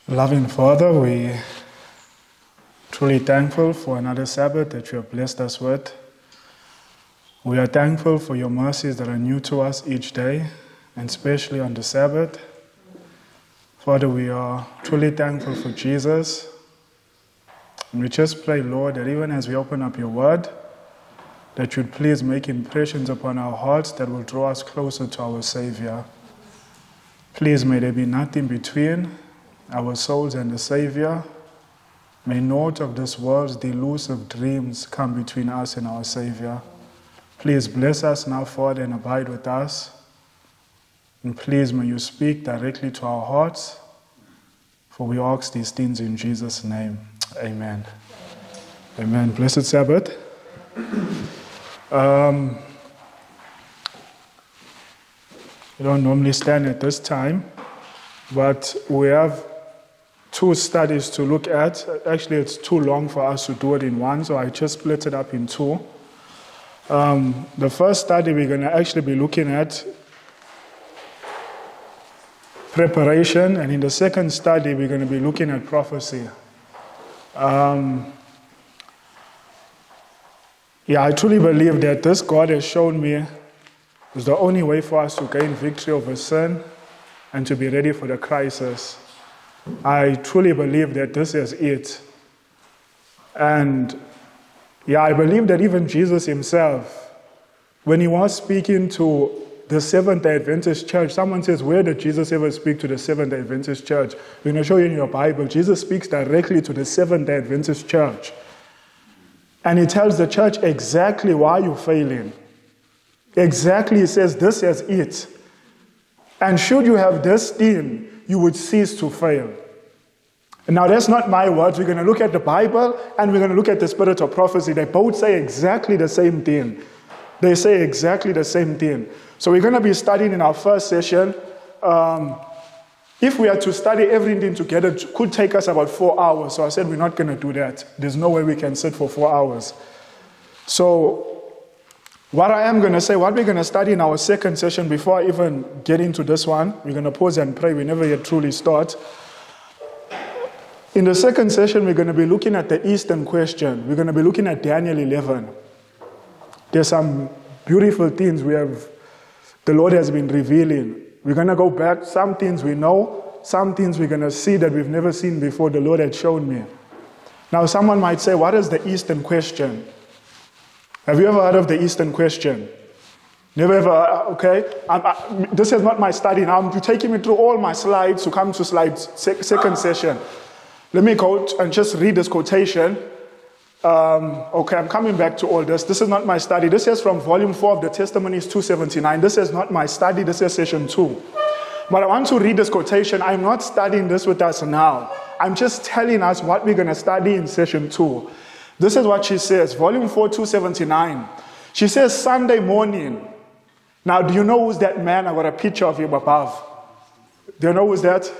Loving Father, we truly thankful for another Sabbath that you have blessed us with. We are thankful for your mercies that are new to us each day, and especially on the Sabbath. Father, we are truly thankful for Jesus. And we just pray, Lord, that even as we open up your word, that you'd please make impressions upon our hearts that will draw us closer to our Savior. Please may there be nothing between our souls and the Savior. May naught of this world's delusive dreams come between us and our Savior. Please bless us now, Father, and abide with us. And please may you speak directly to our hearts, for we ask these things in Jesus' name. Amen. Amen. Blessed Sabbath. We don't normally stand at this time, but we have two studies to look at. Actually, it's too long for us to do it in one, so I just split it up in two. The first study we're going to actually be looking at preparation, and in the second study we're going to be looking at prophecy. I truly believe that this God has shown me is the only way for us to gain victory over sin and to be ready for the crisis. I truly believe that this is it. And I believe that even Jesus himself, when he was speaking to the Seventh-day Adventist church, someone says, where did Jesus ever speak to the Seventh-day Adventist church? We're going to show you in your Bible, Jesus speaks directly to the Seventh-day Adventist church. And he tells the church exactly why you're failing. Exactly, he says, this is it. And should you have this thing, you would cease to fail. Now, that's not my words. We're going to look at the Bible and we're going to look at the spirit of prophecy. They both say exactly the same thing. They say exactly the same thing. So we're going to be studying in our first session. If we are to study everything together, it could take us about 4 hours. So I said we're not going to do that. There's no way we can sit for 4 hours. So what I am going to say, what we're going to study in our second session, before I even get into this one, we're going to pause and pray. We never yet truly start. In the second session, we're going to be looking at the Eastern question. We're going to be looking at Daniel 11. There's some beautiful things the Lord has been revealing. We're going to go back. Some things we know, some things we're going to see that we've never seen before. The Lord had shown me. Now, someone might say, what is the Eastern question? Have you ever heard of the Eastern question? Never ever, okay? This is not my study now. I'm taking me through all my slides to come to second session. Let me go and just read this quotation. Okay, I'm coming back to all this. This is not my study. This is from volume 4 of the Testimonies 279. This is not my study. This is session 2. But I want to read this quotation. I'm not studying this with us now. I'm just telling us what we're going to study in session 2. This is what she says, volume 4, 279. She says, Sunday morning. Now, do you know who's that man? I got a picture of him above. Do you know who's that?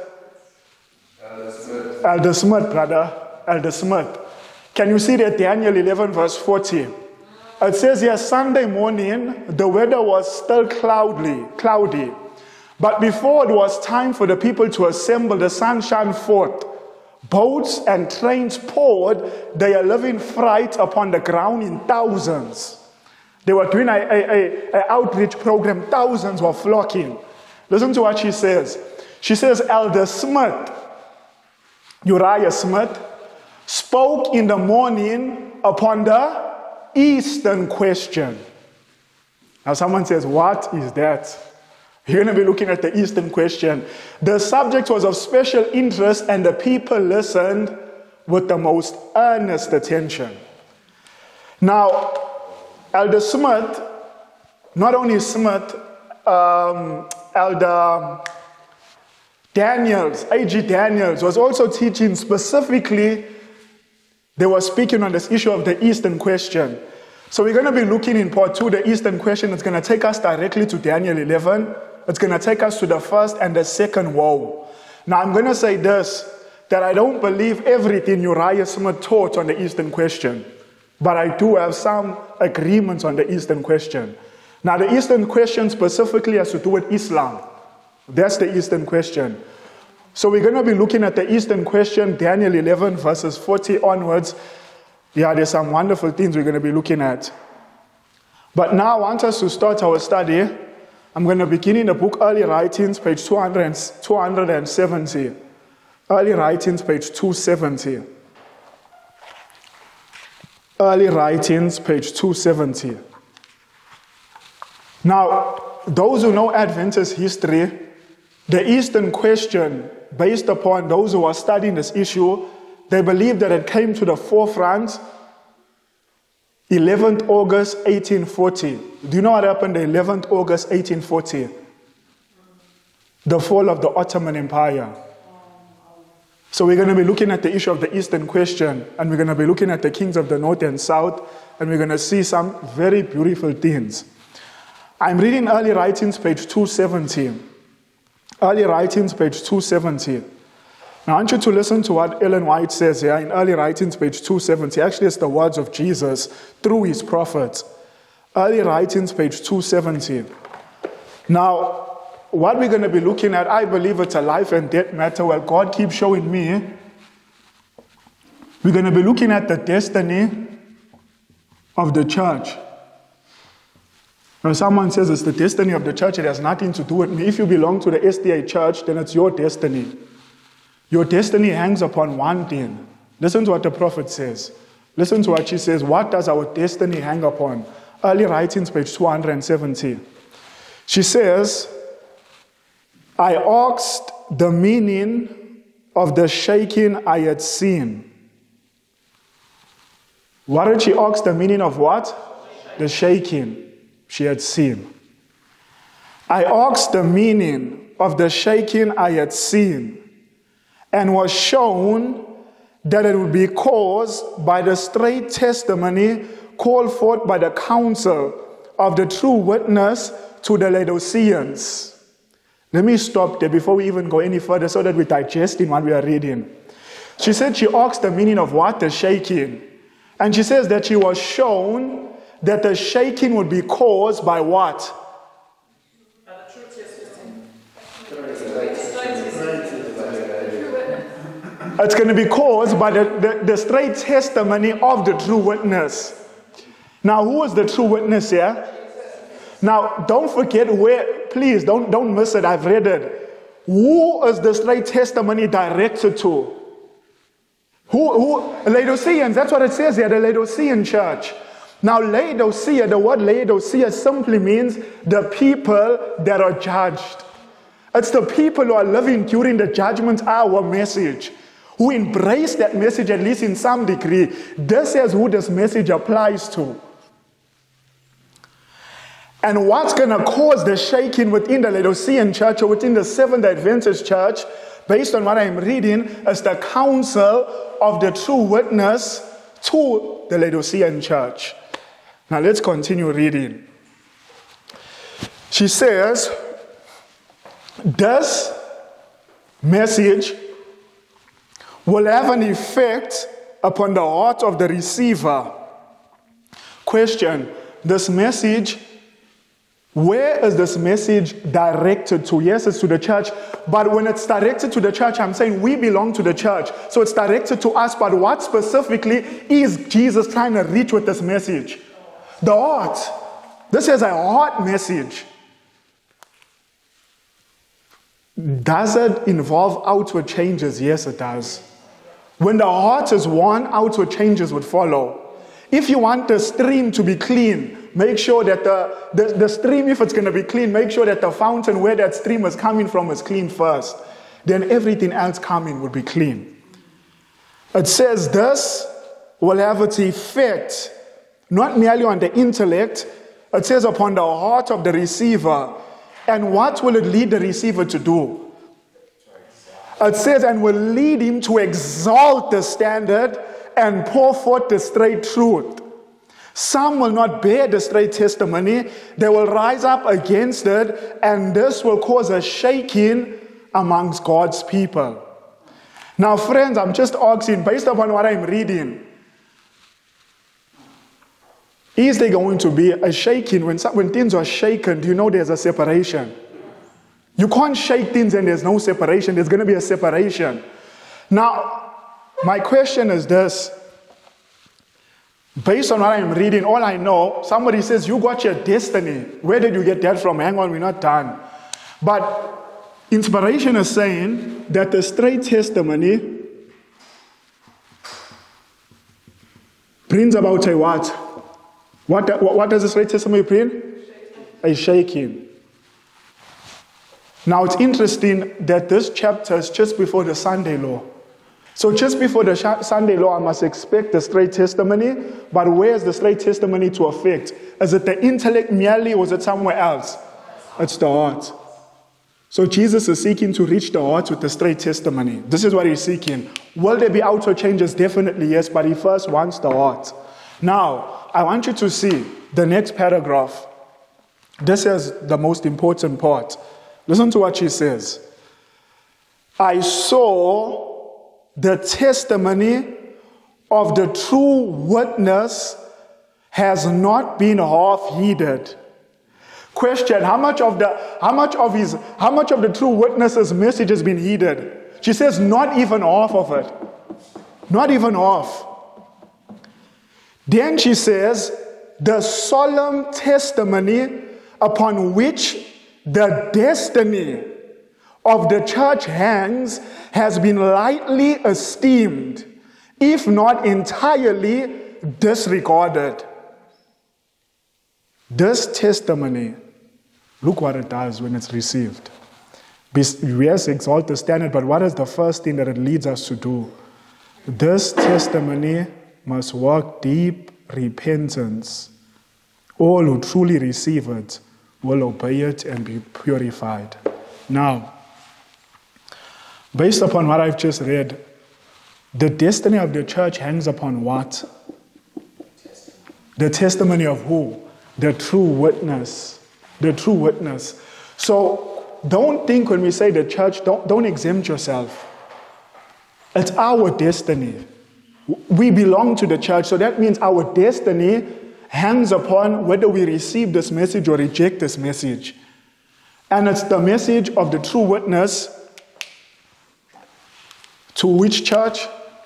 Elder Smith, brother. Elder Smith. Can you see that Daniel 11 verse 40? It says here, Sunday morning, the weather was still cloudy. But before it was time for the people to assemble, the sun shone forth. Boats and trains poured their living freight upon the ground in thousands. They were doing an outreach program. Thousands were flocking. Listen to what she says. She says, Elder Smith, Uriah Smith, spoke in the morning upon the Eastern question. Now someone says, what is that? You're going to be looking at the Eastern question. The subject was of special interest and the people listened with the most earnest attention. Now, Elder Smith, not only Smith, Elder Daniels, A.G. Daniels was also teaching specifically. They were speaking on this issue of the Eastern question. So we're going to be looking in part 2, the Eastern question. It's going to take us directly to Daniel 11. It's going to take us to the first and the second woe. Now I'm going to say this, that I don't believe everything Uriah Smith taught on the Eastern question. But I do have some agreements on the Eastern question. Now the Eastern question specifically has to do with Islam. That's the Eastern question. So we're going to be looking at the Eastern question, Daniel 11, verses 40 onwards. Yeah, there's some wonderful things we're going to be looking at. But now I want us to start our study. I'm going to begin in the book Early Writings, page 270. Early Writings, page 270. Early Writings, page 270. Now, those who know Adventist history, the Eastern question, based upon those who are studying this issue, they believe that it came to the forefront 11th August 1840. Do you know what happened the 11th August 1840? The fall of the Ottoman Empire. So we're going to be looking at the issue of the Eastern question, and we're going to be looking at the kings of the North and South, and we're going to see some very beautiful things. I'm reading Early Writings, page 270. Early Writings, page 270. Now, I want you to listen to what Ellen White says here in Early Writings, page 270. Actually, it's the words of Jesus through his prophets. Early Writings, page 270. Now, what we're going to be looking at, I believe it's a life and death matter. Well, God keeps showing me. We're going to be looking at the destiny of the church. Now, someone says it's the destiny of the church. It has nothing to do with me. If you belong to the SDA church, then it's your destiny. Your destiny hangs upon one thing. Listen to what the prophet says. Listen to what she says. What does our destiny hang upon? Early Writings, page 270. She says, I asked the meaning of the shaking I had seen. What did she ask the meaning of what? The shaking she had seen. I asked the meaning of the shaking I had seen, and was shown that it would be caused by the straight testimony called forth by the council of the true witness to the Laodiceans. Let me stop there before we even go any further so that we digest in what we are reading. She said she asked the meaning of what? The shaking. And she says that she was shown that the shaking would be caused by what? It's going to be caused by the straight testimony of the true witness. Now, who is the true witness here? Now, don't forget where, please, don't miss it. I've read it. Who is the straight testimony directed to? Who? Laodiceans, that's what it says here, the Laodicean church. Now, Laodicea, the word Laodicea simply means the people that are judged. It's the people who are living during the judgment hour message, who embrace that message at least in some degree. This is who this message applies to. And what's going to cause the shaking within the Laodicean church or within the Seventh Adventist church, based on what I'm reading, is the counsel of the true witness to the Laodicean church. Now let's continue reading. She says, this message will have an effect upon the heart of the receiver. Question, this message, where is this message directed to? Yes, it's to the church, but when it's directed to the church, I'm saying we belong to the church, so it's directed to us, but what specifically is Jesus trying to reach with this message? The heart. This is a heart message. Does it involve outward changes? Yes, it does. When the heart is one, outward changes would follow. If you want the stream to be clean, make sure that the stream, if it's going to be clean, make sure that the fountain where that stream is coming from is clean first. Then everything else coming will be clean. It says this will have its effect, not merely on the intellect, it says upon the heart of the receiver. And what will it lead the receiver to do? It says, and will lead him to exalt the standard and pour forth the straight truth. Some will not bear the straight testimony. They will rise up against it, and this will cause a shaking amongst God's people. Now, friends, I'm just asking, based upon what I'm reading, is there going to be a shaking? When things are shaken, do you know there's a separation? You can't shake things and there's no separation. There's going to be a separation. Now, my question is this. Based on what I'm reading, all I know, somebody says, you got your destiny. Where did you get that from? Hang on, we're not done. But inspiration is saying that the straight testimony brings about a what? What does the straight testimony bring? A shaking. Now it's interesting that this chapter is just before the Sunday law. So just before the Sunday law, I must expect the straight testimony, but where's the straight testimony to affect? Is it the intellect merely, or is it somewhere else? It's the heart. So Jesus is seeking to reach the heart with the straight testimony. This is what he's seeking. Will there be outer changes? Definitely yes, but he first wants the heart. Now, I want you to see the next paragraph. This is the most important part. Listen to what she says. I saw the testimony of the true witness has not been half heeded. Question, how much of the true witness's message has been heeded? She says not even half of it. Not even half. Then she says, the solemn testimony upon which the destiny of the church hangs has been lightly esteemed, if not entirely disregarded. This testimony, look what it does when it's received. Yes, exalt the standard, but what is the first thing that it leads us to do? This testimony must work deep repentance. All who truly receive it will obey it and be purified. Now, based upon what I've just read, the destiny of the church hangs upon what? The testimony of who? The true witness. The true witness. So, don't think when we say the church, don't exempt yourself. It's our destiny. We belong to the church, so that means our destiny hangs upon whether we receive this message or reject this message. And it's the message of the true witness to which church?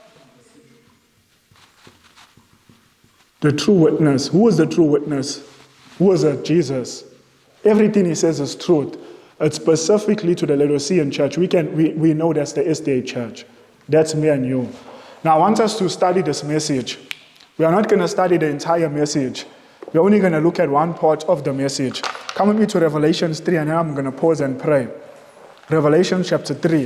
The true witness. Who is the true witness? Who is it? Jesus. Everything he says is truth. It's specifically to the Laodicean church. We know that's the SDA church. That's me and you. Now I want us to study this message. We are not going to study the entire message. We're only going to look at one part of the message. Come with me to Revelation 3, and now I'm going to pause and pray. Revelation chapter 3.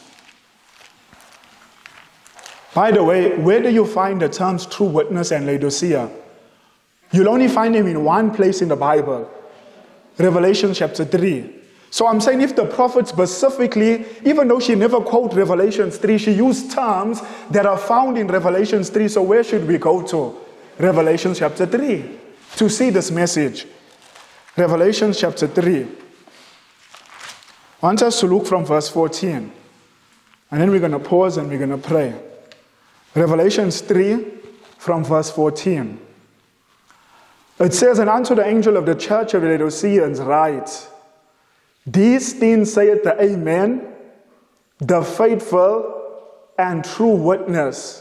By the way, where do you find the terms true witness and Laodicea? You'll only find them in one place in the Bible. Revelation chapter 3. So I'm saying if the prophet specifically, even though she never quoted Revelation 3, she used terms that are found in Revelation 3. So where should we go to? Revelation chapter 3 to see this message. Revelation chapter 3. I want us to look from verse 14. And then we're going to pause and we're going to pray. Revelation 3 from verse 14. It says, and unto the angel of the church of the Laodiceans write, these things saith the Amen, the faithful and true witness,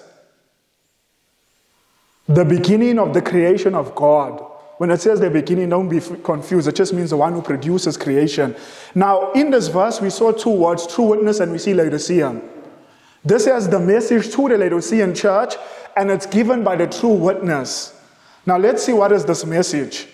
the beginning of the creation of God. When it says the beginning, don't be confused. It just means the one who produces creation. Now, in this verse, we saw two words, true witness, and we see Laodicea. This is the message to the Laodicean church, and it's given by the true witness. Now, let's see what is this message.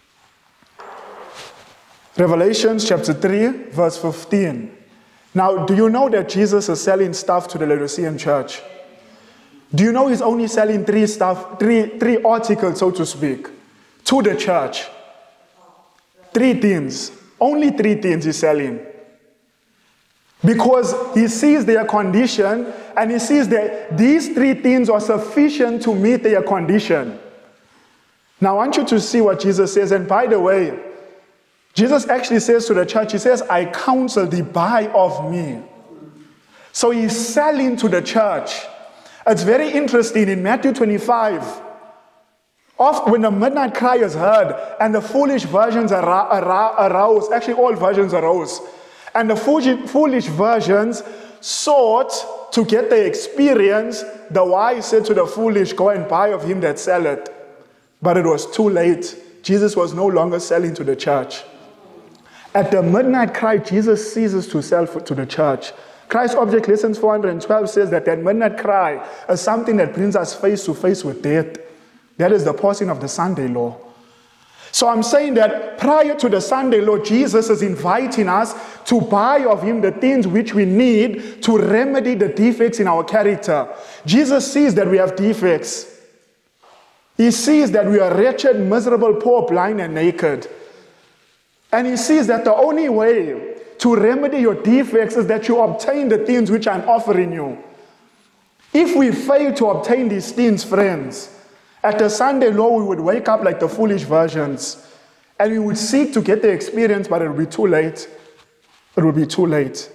Revelation chapter 3, verse 15. Now, do you know that Jesus is selling stuff to the Laodicean church? Do you know he's only selling three articles, so to speak, to the church? 3 things. Only 3 things he's selling. Because he sees their condition, and he sees that these 3 things are sufficient to meet their condition. Now, I want you to see what Jesus says. And by the way, Jesus actually says to the church, he says, I counsel thee, buy of me. So he's selling to the church. It's very interesting in Matthew 25. When the midnight cry is heard and the foolish virgins arose, actually all virgins arose. And the foolish versions sought to get the experience. The wise said to the foolish, go and buy of him that selleth. But it was too late. Jesus was no longer selling to the church. At the midnight cry, Jesus ceases to sell to the church. Christ's Object Lessons 412 says that midnight cry is something that brings us face to face with death. That is the passing of the Sunday law. So I'm saying that prior to the Sunday law, Jesus is inviting us to buy of him the things which we need to remedy the defects in our character. Jesus sees that we have defects. He sees that we are wretched, miserable, poor, blind, and naked. And he sees that the only way to remedy your defects is that you obtain the things which I'm offering you. If we fail to obtain these things, friends, at the Sunday law, we would wake up like the foolish versions, and we would seek to get the experience, but it will be too late. It will be too late.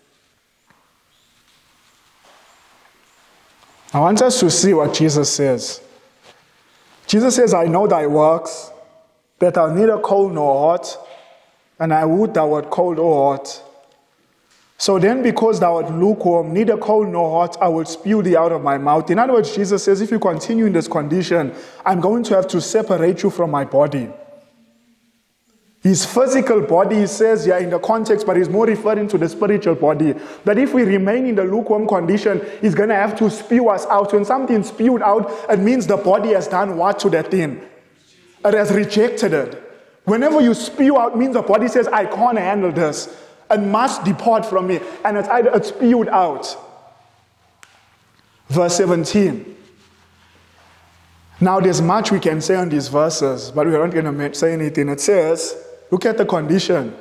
I want us to see what Jesus says. Jesus says, I know thy works, that thou neither cold nor hot, and I would thou wert cold or hot. So then, because thou art lukewarm, neither cold nor hot, I will spew thee out of my mouth. In other words, Jesus says, if you continue in this condition, I'm going to have to separate you from my body. His physical body, he says, in the context, but he's more referring to the spiritual body. That if we remain in the lukewarm condition, he's going to have to spew us out. When something's spewed out, it means the body has done what to that thing? It has rejected it. Whenever you spew out, means the body says, I can't handle this. It must depart from me. And it's spewed out. Verse 17. Now there's much we can say on these verses, but we're not going to say anything. It says, look at the condition.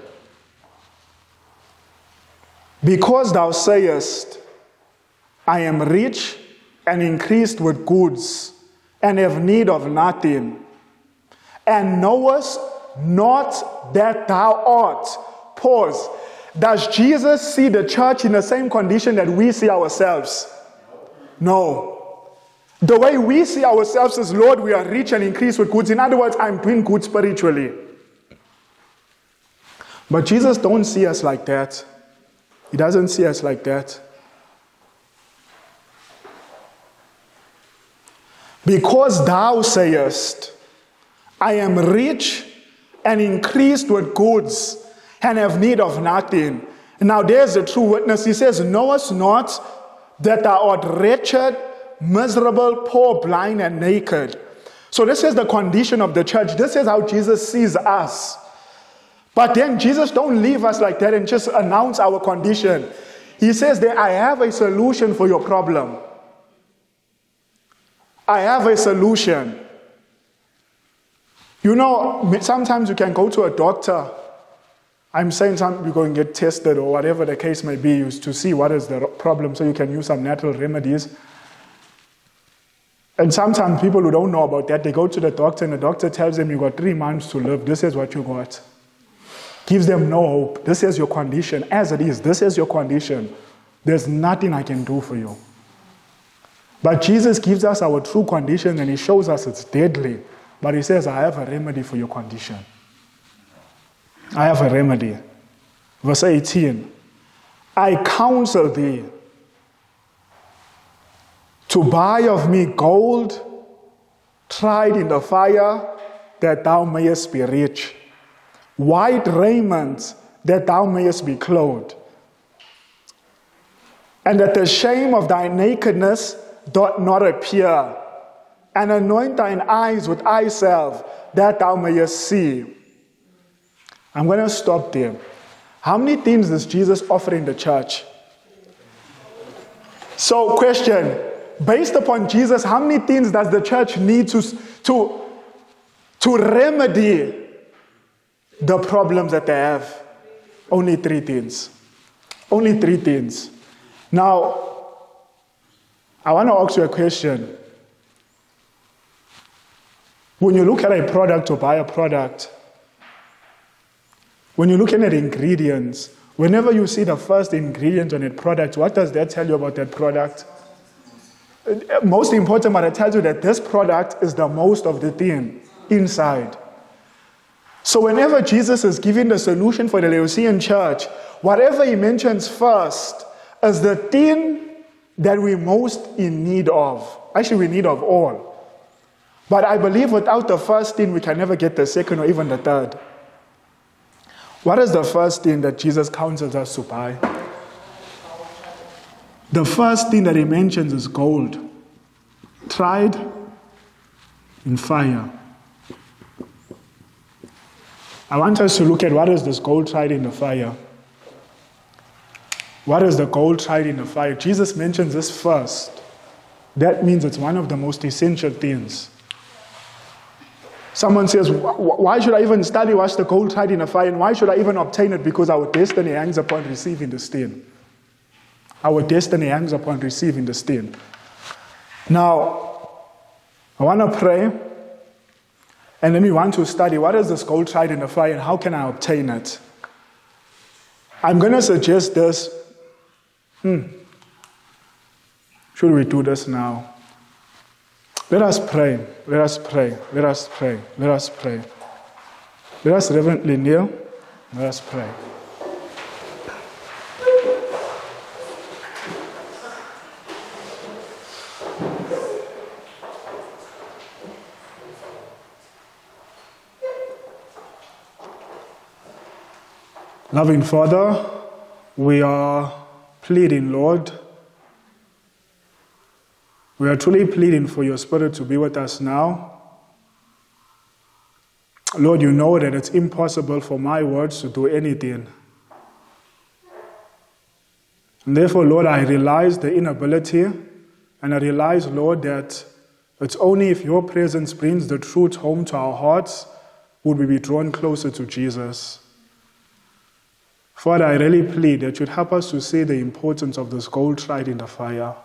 Because thou sayest, I am rich and increased with goods, and have need of nothing, and knowest not that thou art. Pause. Does Jesus see the church in the same condition that we see ourselves? No. The way we see ourselves is, Lord, we are rich and increased with goods. In other words, I'm doing good spiritually. But Jesus don't see us like that. He doesn't see us like that. Because thou sayest, I am rich and increased with goods, and have need of nothing. Now there's the true witness. He says, knowest not that thou art wretched, miserable, poor, blind, and naked. So this is the condition of the church. This is how Jesus sees us. But then Jesus don't leave us like that and just announce our condition. He says that I have a solution for your problem. I have a solution. You know, sometimes you can go to a doctor. I'm saying you go and get tested or whatever the case may be, used to see what is the problem so you can use some natural remedies. And sometimes people who don't know about that, they go to the doctor and the doctor tells them, you got 3 months to live. This is what you got. Gives them no hope. This is your condition. As it is, this is your condition. There's nothing I can do for you. But Jesus gives us our true condition and he shows us it's deadly. But he says, I have a remedy for your condition. I have a remedy. Verse 18. I counsel thee to buy of me gold tried in the fire, that thou mayest be rich, white raiment, that thou mayest be clothed, and that the shame of thy nakedness doth not appear, and anoint thine eyes with eye salve, that thou mayest see. I'm going to stop there. How many things does Jesus offer in the church? So, question, based upon Jesus, how many things does the church need to remedy the problems that they have? Only 3 things. Only 3 things. Now, I want to ask you a question. When you look at a product or buy a product, when you're looking at ingredients, whenever you see the first ingredient on a product, what does that tell you about that product? Most important, but it tells you that this product is the most of the thing inside. So whenever Jesus is giving the solution for the Laodicean church, whatever he mentions first is the thing that we're most in need of. Actually, we need of all. But I believe without the first thing, we can never get the second or even the third. What is the first thing that Jesus counsels us to buy? The first thing that he mentions is gold, tried in fire. I want us to look at what is this gold tried in the fire. What is the gold tried in the fire? Jesus mentions this first. That means it's one of the most essential things. Someone says, why should I even study what's the gold tried in the fire, and why should I even obtain it? Because our destiny hangs upon receiving this thing. Our destiny hangs upon receiving this thing. Now, I want to pray, and then we want to study what is this gold tried in the fire and how can I obtain it. I'm going to suggest this. Should we do this now? Let us pray. Let us pray. Let us pray. Let us pray. Let us reverently kneel. Let us pray. Loving Father, we are pleading, Lord. We are truly pleading for your Spirit to be with us now. Lord, you know that it's impossible for my words to do anything. And therefore, Lord, I realize the inability, and I realize, Lord, that it's only if your presence brings the truth home to our hearts would we be drawn closer to Jesus. Father, I really plead that you'd help us to see the importance of this gold tried in the fire.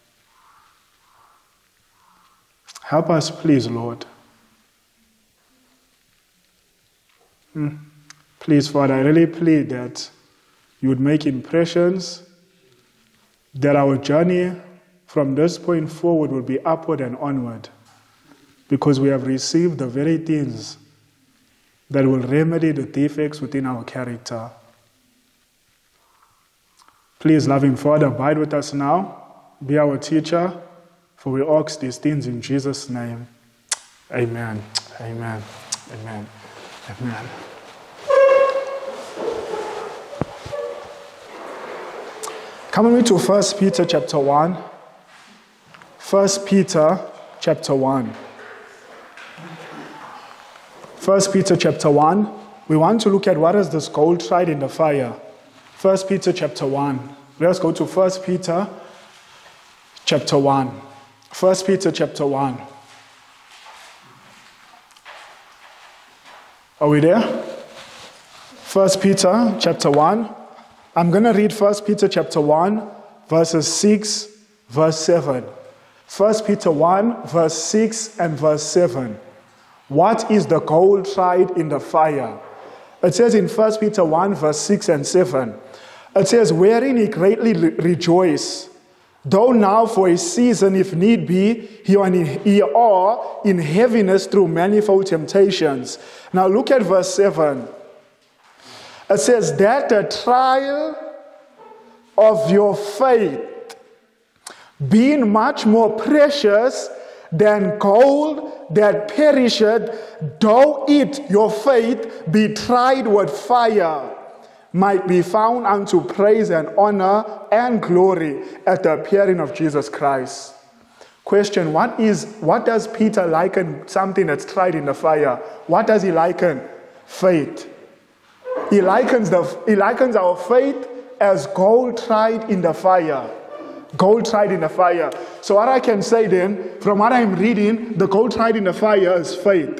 Help us, please, Lord. Please, Father, I really plead that you would make impressions, that our journey from this point forward will be upward and onward, because we have received the very things that will remedy the defects within our character. Please, loving Father, abide with us now. Be our teacher, for we ask these things in Jesus' name. Amen. Amen. Amen. Amen. Come with me to 1 Peter chapter 1. 1 Peter chapter 1. 1 Peter chapter 1. We want to look at what is this gold tried in the fire. 1 Peter chapter 1. Let's go to 1 Peter chapter 1. 1 Peter chapter 1. Are we there? 1 Peter chapter 1. I'm going to read 1 Peter chapter 1, verses 6, verse 7. 1 Peter 1, verse 6 and verse 7. What is the gold tried in the fire? It says in 1 Peter 1, verse 6 and 7. It says, wherein he greatly rejoice, though now for a season, if need be, ye are in heaviness through manifold temptations. Now look at verse 7. It says, that the trial of your faith, being much more precious than gold that perisheth, though it, your faith, be tried with fire, might be found unto praise and honor and glory at the appearing of Jesus Christ. Question, what does Peter liken something that's tried in the fire? What does he liken? Faith. He likens our faith as gold tried in the fire. Gold tried in the fire. So what I can say then, from what I'm reading, the gold tried in the fire is faith.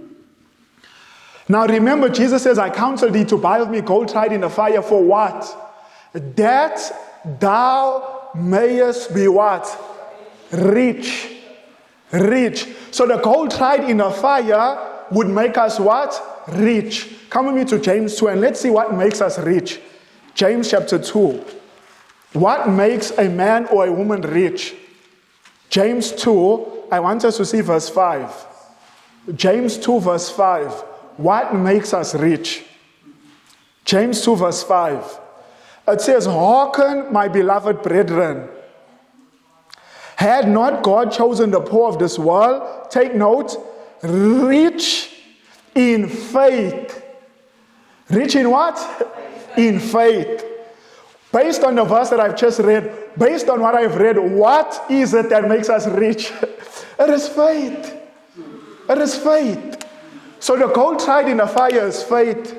Now remember, Jesus says, I counsel thee to buy of me gold tried in the fire for what? That thou mayest be what? Rich. Rich. So the gold tried in the fire would make us what? Rich. Come with me to James 2 and let's see what makes us rich. James chapter 2. What makes a man or a woman rich? James 2, I want us to see verse 5. James 2 verse 5. what makes us rich? James 2 verse 5. It says, hearken, my beloved brethren. Had not God chosen the poor of this world, take note, rich in faith. Rich in what? In faith. Based on the verse that I've just read, based on what I've read, what is it that makes us rich? It is faith. It is faith. So the gold tried in the fire is faith.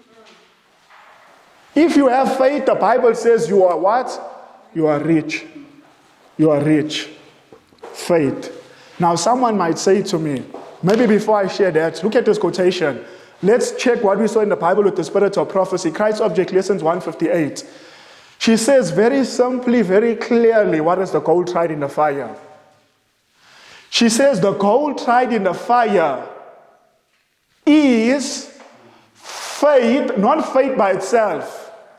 If you have faith, the Bible says you are what? You are rich. You are rich. Faith. Now someone might say to me, maybe before I share that, look at this quotation. Let's check what we saw in the Bible with the spirit of prophecy. Christ's Object Lessons 158. She says very simply, very clearly, what is the gold tried in the fire? She says the gold tried in the fire is faith, not faith by itself.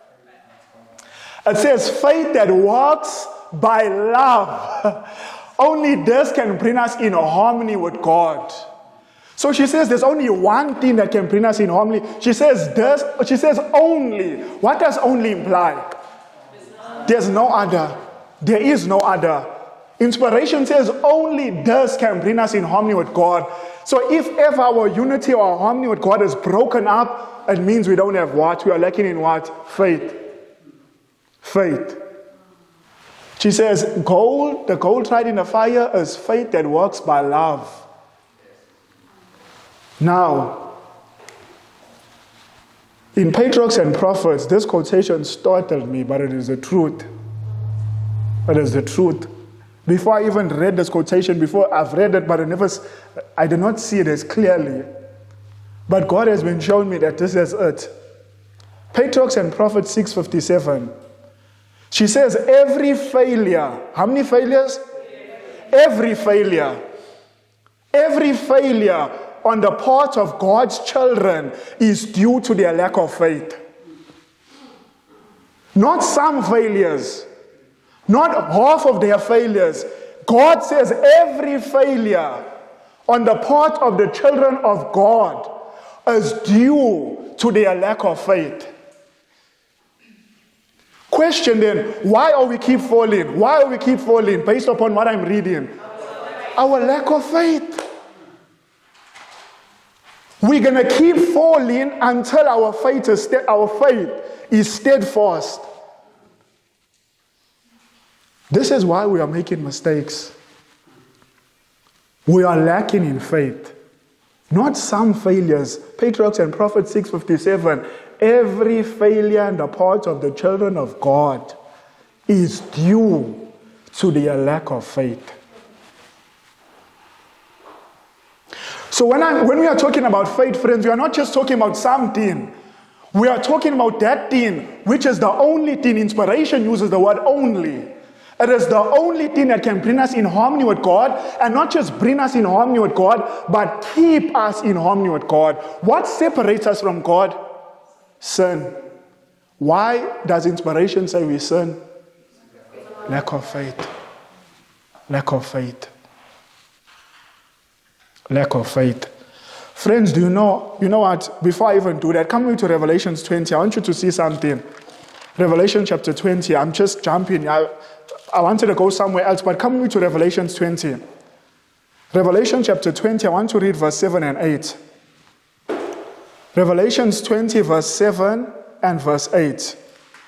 It says faith that works by love. Only this can bring us in harmony with God. So she says there's only one thing that can bring us in harmony. She says this, she says only. What does only imply? There's no other. There is no other. Inspiration says only this can bring us in harmony with God. So if ever our unity or our harmony with God is broken up, it means we don't have what? We are lacking in what? Faith. Faith. She says the gold tried in the fire is faith that works by love. Now, in Patriarchs and Prophets, this quotation startled me, but it is the truth. It is the truth. Before I even read this quotation, before I've read it, but I did not see it as clearly. But God has been showing me that this is it. Patriarchs and Prophets 6:57. She says every failure, how many failures? Every failure on the part of God's children is due to their lack of faith. Not some failures, not half of their failures. God says every failure on the part of the children of God is due to their lack of faith. Question then, why are we keep falling? Why are we keep falling based upon what I'm reading? Our lack of faith. We're going to keep falling until our faith is steadfast. This is why we are making mistakes. We are lacking in faith. Not some failures. Patriarchs and Prophets 6:57. Every failure on the part of the children of God is due to their lack of faith. So when we are talking about faith, friends, we are not just talking about something. We are talking about that thing, which is the only thing. Inspiration uses the word only. It is the only thing that can bring us in harmony with God, and not just bring us in harmony with God, but keep us in harmony with God. What separates us from God? Sin. Why does inspiration say we sin? Lack of faith. Lack of faith. Lack of faith. Friends, do you know what? Before I even do that, come with to Revelation 20. I want you to see something. Revelation chapter 20. I'm just jumping. I wanted to go somewhere else, but come with to Revelation 20. Revelation chapter 20, I want to read verse 7 and 8. Revelations 20, verse 7 and verse 8.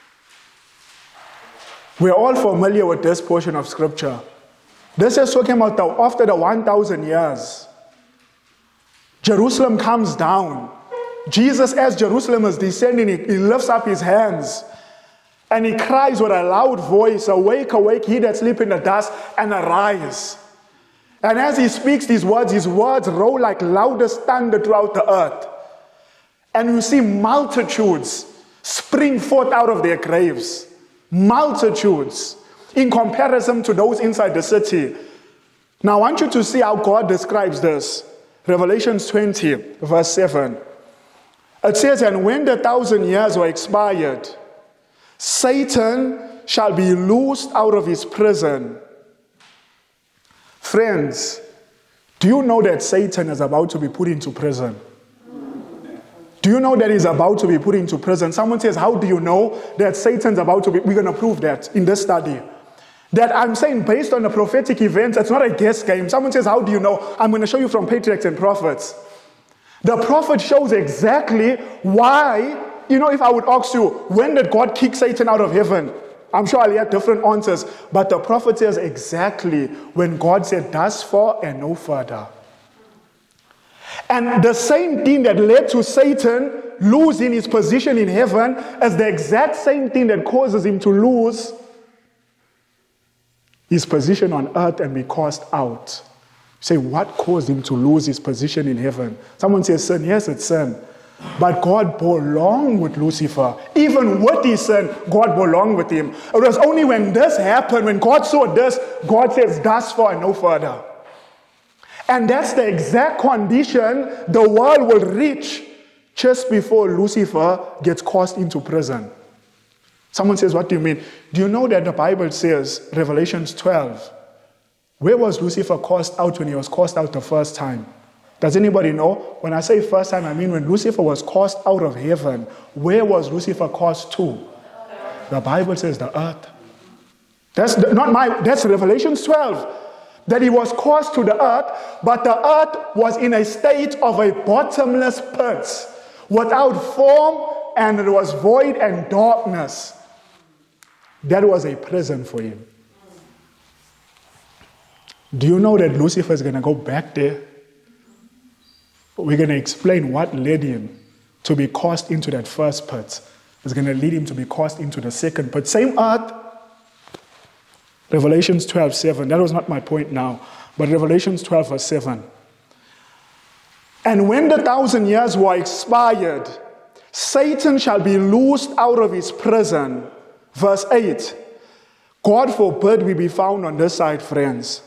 We're all familiar with this portion of scripture. This is talking about after the 1,000 years. Jerusalem comes down. Jesus, as Jerusalem is descending, he lifts up his hands and he cries with a loud voice, "Awake, awake, he that sleep in the dust, and arise." And as he speaks these words, his words roll like loudest thunder throughout the earth. And you see multitudes spring forth out of their graves. Multitudes, in comparison to those inside the city. Now I want you to see how God describes this. Revelation 20, verse 7. It says, "And when the 1,000 years were expired, Satan shall be loosed out of his prison." Friends, do you know that Satan is about to be put into prison? Do you know that he's about to be put into prison? Someone says, how do you know that Satan's about to be? We're going to prove that in this study. That I'm saying based on the prophetic events, it's not a guess game. Someone says, how do you know? I'm going to show you from Patriarchs and Prophets. The prophet shows exactly why. You know, if I would ask you, when did God kick Satan out of heaven? I'm sure I'll get different answers. But the prophet says exactly when God said, thus far and no further. And the same thing that led to Satan losing his position in heaven is the exact same thing that causes him to lose his position on earth and be cast out. You say, what caused him to lose his position in heaven? Someone says sin. Yes, it's sin. But God bore long with Lucifer. Even with his sin, God bore long with him. It was only when this happened, when God saw this, God says, thus far and no further. And that's the exact condition the world will reach just before Lucifer gets cast into prison. Someone says, what do you mean? Do you know that the Bible says, Revelations 12, where was Lucifer cast out when he was cast out the first time? Does anybody know? When I say first time, I mean when Lucifer was cast out of heaven, where was Lucifer cast to? The Bible says the earth. That's Revelations 12. That he was cast to the earth, but the earth was in a state of a bottomless pit, without form, and it was void and darkness. That was a prison for him. Do you know that Lucifer is going to go back there? We're going to explain what led him to be cast into that first pit. It's going to lead him to be cast into the second pit. Same earth. Revelations 12:7. That was not my point now. But Revelations 12 verse 7. And when the 1,000 years were expired, Satan shall be loosed out of his prison. Verse 8. God forbid we be found on this side, friends.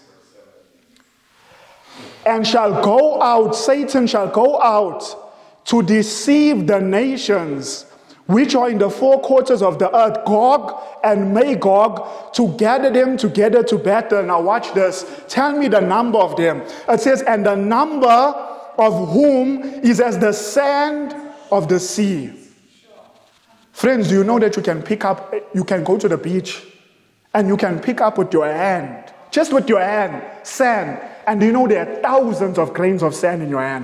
And shall go out, Satan shall go out to deceive the nations which are in the four quarters of the earth, Gog and Magog, to gather them together to battle. Now watch this. Tell me the number of them. It says, and the number of whom is as the sand of the sea. Friends, do you know that you can go to the beach and you can pick up with your hand, just with your hand, sand. And do you know there are thousands of grains of sand in your hand?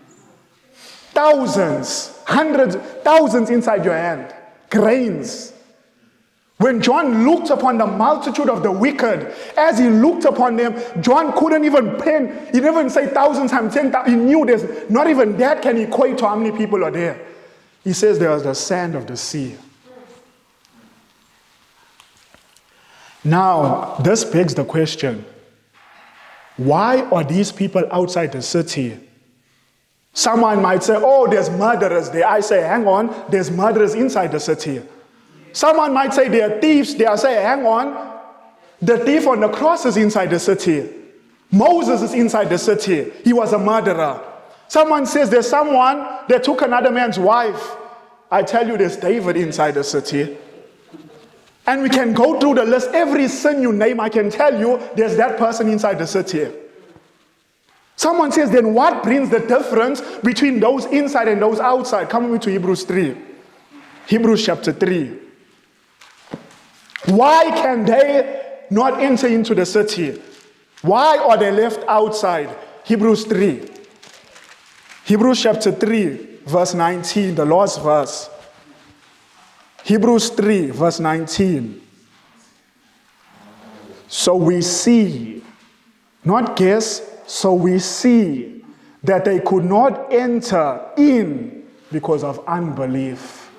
Thousands, hundreds, thousands inside your hand. Grains. When John looked upon the multitude of the wicked, as he looked upon them, John couldn't even pen. He didn't even say thousands times 10,000. He knew there's not even that can equate to how many people are there. He says there's the sand of the sea. Now, this begs the question. Why are these people outside the city? Someone might say, oh, there's murderers there. I say, hang on, there's murderers inside the city. Someone might say there are thieves there. I say, hang on, the thief on the cross is inside the city. Moses is inside the city. He was a murderer. Someone says there's someone that took another man's wife. I tell you, there's David inside the city. And we can go through the list. Every sin you name, I can tell you, there's that person inside the city. Someone says, then what brings the difference between those inside and those outside? Come with me to Hebrews 3. Hebrews chapter 3. Why can they not enter into the city? Why are they left outside? Hebrews 3. Hebrews chapter 3, verse 19, the last verse. Hebrews 3, verse 19. So we see, not guess, so we see that they could not enter in because of unbelief.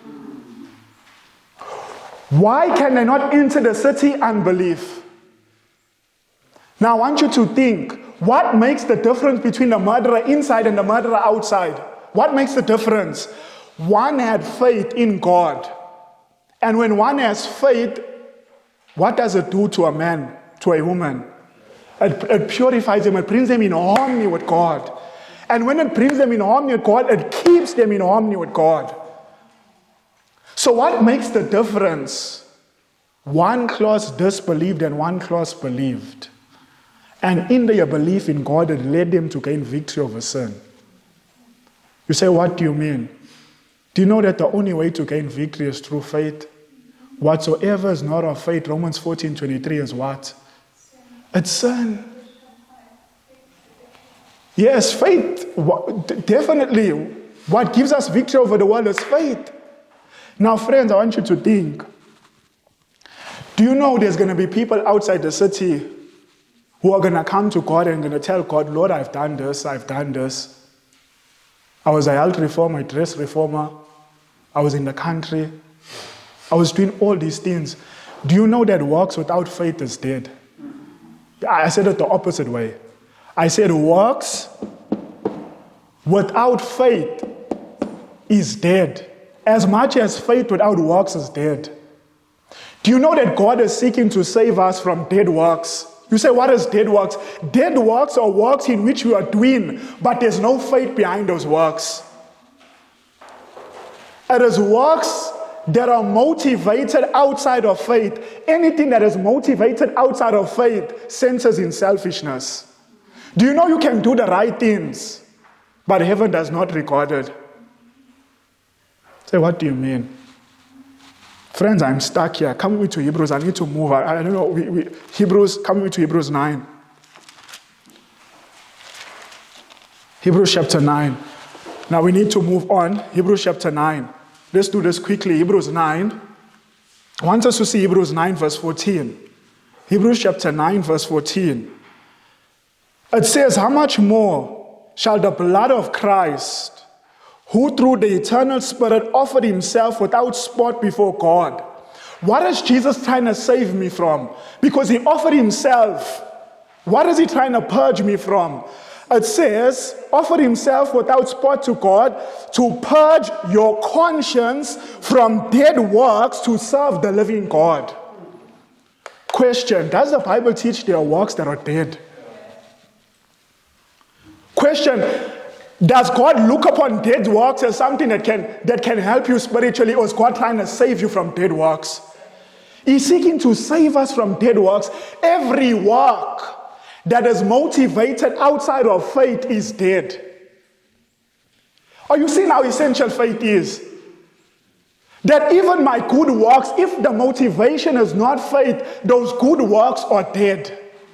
Why can they not enter the city? Unbelief. Now I want you to think, what makes the difference between the murderer inside and the murderer outside? What makes the difference? One had faith in God. And when one has faith, what does it do to a man, to a woman? It purifies them, it brings them in harmony with God. And when it brings them in harmony with God, it keeps them in harmony with God. So what makes the difference? One class disbelieved and one class believed. And in their belief in God, it led them to gain victory over sin. You say, what do you mean? Do you know that the only way to gain victory is through faith? Whatsoever is not of faith, Romans 14:23 is what? It's sin. Yes, faith, definitely. What gives us victory over the world is faith. Now, friends, I want you to think. Do you know there's going to be people outside the city who are going to come to God and going to tell God, Lord, I've done this, I've done this. I was a health reformer, a dress reformer. I was in the country. I was doing all these things. Do you know that works without faith is dead? I said it the opposite way. I said works without faith is dead. As much as faith without works is dead. Do you know that God is seeking to save us from dead works? You say, what is dead works? Dead works are works in which you are doing, but there's no faith behind those works. It is works that are motivated outside of faith. Anything that is motivated outside of faith centers in selfishness. Do you know you can do the right things, but heaven does not record it? Say, what do you mean? Friends, I'm stuck here. Come with me to Hebrews. I need to move. I don't know. Hebrews, come with me to Hebrews 9. Hebrews chapter 9. Now we need to move on. Hebrews chapter 9. Let's do this quickly. Hebrews 9. I want us to see Hebrews 9 verse 14. Hebrews chapter 9 verse 14. It says, how much more shall the blood of Christ, who through the eternal Spirit offered himself without spot before God. What is Jesus trying to save me from? Because he offered himself. What is he trying to purge me from? It says, offered himself without spot to God to purge your conscience from dead works to serve the living God. Question, does the Bible teach there are works that are dead? Question, does God look upon dead works as something that can help you spiritually, or is God trying to save you from dead works? He's seeking to save us from dead works. Every work that is motivated outside of faith is dead. Are you seeing how essential faith is? That even my good works, if the motivation is not faith, those good works are dead.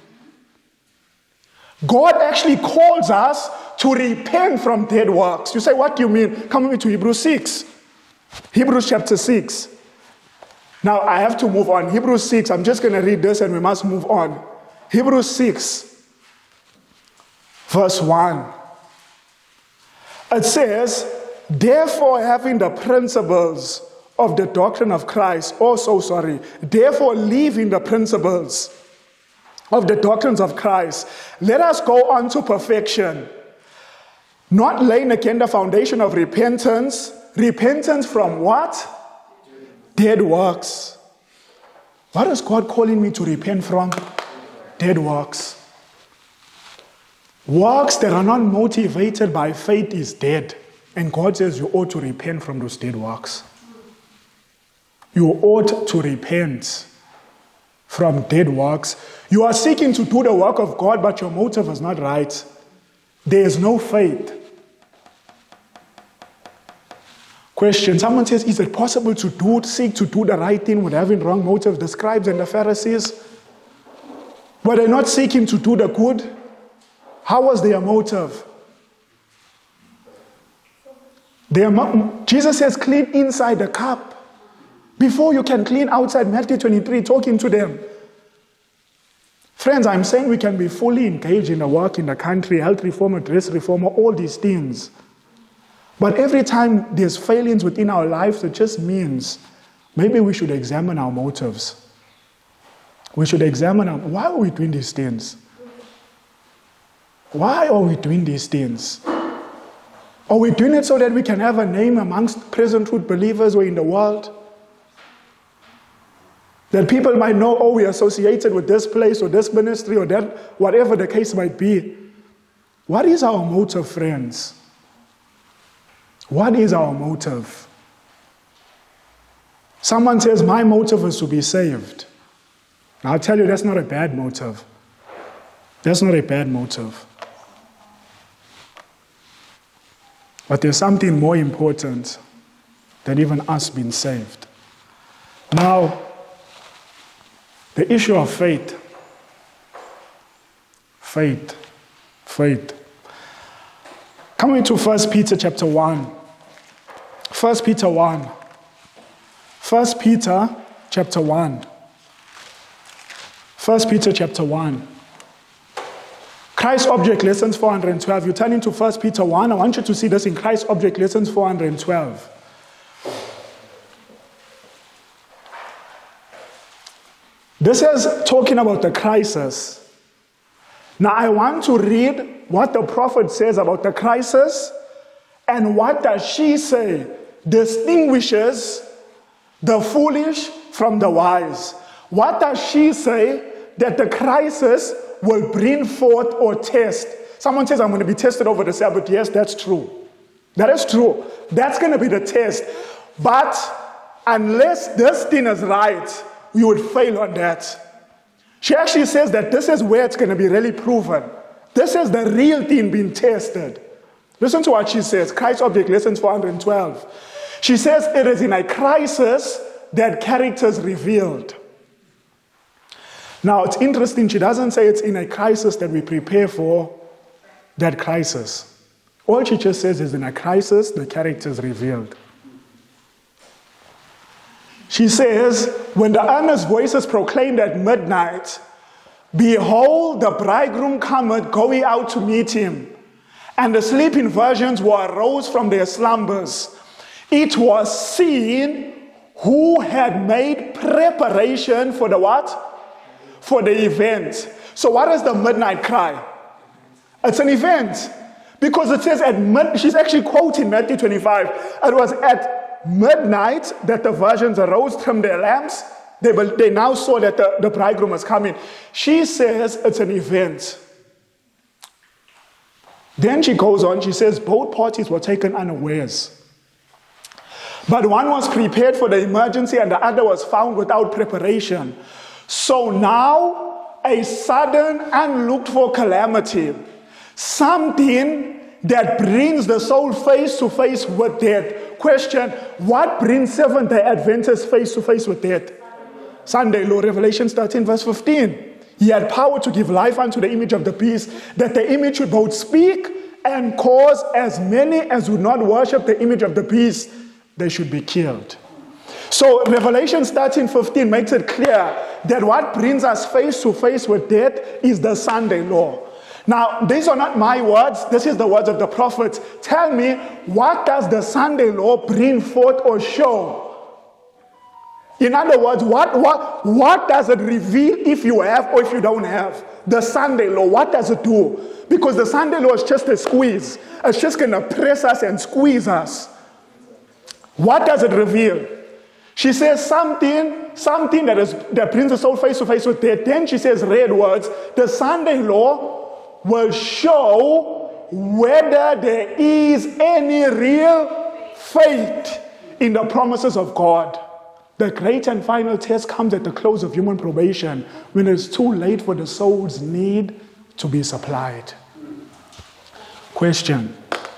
God actually calls us to repent from dead works. You say, what do you mean? Come with me to Hebrews 6. Hebrews chapter 6. Now, I have to move on. Hebrews 6, I'm just going to read this and we must move on. Hebrews 6, verse 1. It says, therefore, having the principles of the doctrine of Christ, therefore leaving the principles of the doctrines of Christ, let us go on to perfection, not laying again the foundation of repentance. Repentance from what? Dead works. What is God calling me to repent from? Dead works. Works that are not motivated by faith is dead. And God says you ought to repent from those dead works. You ought to repent from dead works. You are seeking to do the work of God, but your motive is not right. There is no faith. Question, someone says, is it possible to seek to do the right thing with having wrong motive? The scribes and the Pharisees, were they not seeking to do the good? How was their motive? Jesus says, clean inside the cup before you can clean outside. Matthew 23, talking to them. Friends, I'm saying we can be fully engaged in the work in the country, health reformer, dress reformer, all these things. But every time there's failings within our lives, it just means maybe we should examine our motives. We should examine why are we doing these things? Why are we doing these things? Are we doing it so that we can have a name amongst present truth believers or in the world? That people might know, oh, we're associated with this place or this ministry or that, whatever the case might be. What is our motive, friends? What is our motive? Someone says, my motive is to be saved. I'll tell you, that's not a bad motive. That's not a bad motive. But there's something more important. than even us being saved. Now, the issue of faith. Faith. Coming to 1 Peter chapter 1. 1 Peter 1. 1 Peter chapter 1. 1 Peter chapter 1. Christ Object Lessons 412. You turn into 1 Peter 1. I want you to see this in Christ Object Lessons 412. This is talking about the crisis. Now I want to read what the prophet says about the crisis, and what does she say distinguishes the foolish from the wise. What does she say that the crisis will bring forth or test? Someone says, I'm going to be tested over the Sabbath. Yes, that's true. That is true. That's going to be the test. But unless this thing is right, we would fail on that. She actually says that this is where it's going to be really proven. This is the real thing being tested. Listen to what she says. Christ Object Lessons 412. She says it is in a crisis that character is revealed. Now it's interesting, she doesn't say it's in a crisis that we prepare for that crisis. All she just says is in a crisis the character is revealed. She says, when the earnest voices proclaimed at midnight, behold, the bridegroom cometh, going out to meet him. And the sleeping virgins were arose from their slumbers. It was seen who had made preparation for the what? For the event. So what is the midnight cry? It's an event. Because it says at midnight, she's actually quoting Matthew 25. It was at midnight that the virgins arose from their lamps. They now saw that the bridegroom was coming. She says it's an event. Then she goes on, she says both parties were taken unawares. But one was prepared for the emergency and the other was found without preparation. So now a sudden unlooked for calamity, something that brings the soul face to face with death. Question, what brings Seventh-day Adventists face to face with death? Sunday law, Revelation 13 verse 15. He had power to give life unto the image of the beast, that the image should both speak and cause as many as would not worship the image of the beast, they should be killed. So Revelation 13:15 makes it clear that what brings us face to face with death is the Sunday law. Now, these are not my words. This is the words of the prophets. Tell me, what does the Sunday law bring forth or show? In other words, what does it reveal if you have or if you don't have? The Sunday law, what does it do? Because the Sunday law is just a squeeze. It's just going to press us and squeeze us. What does it reveal? She says something that brings the soul face to face with death. Then she says, red words, the Sunday law will show whether there is any real faith in the promises of God. The great and final test comes at the close of human probation, when it's too late for the soul's need to be supplied. Question.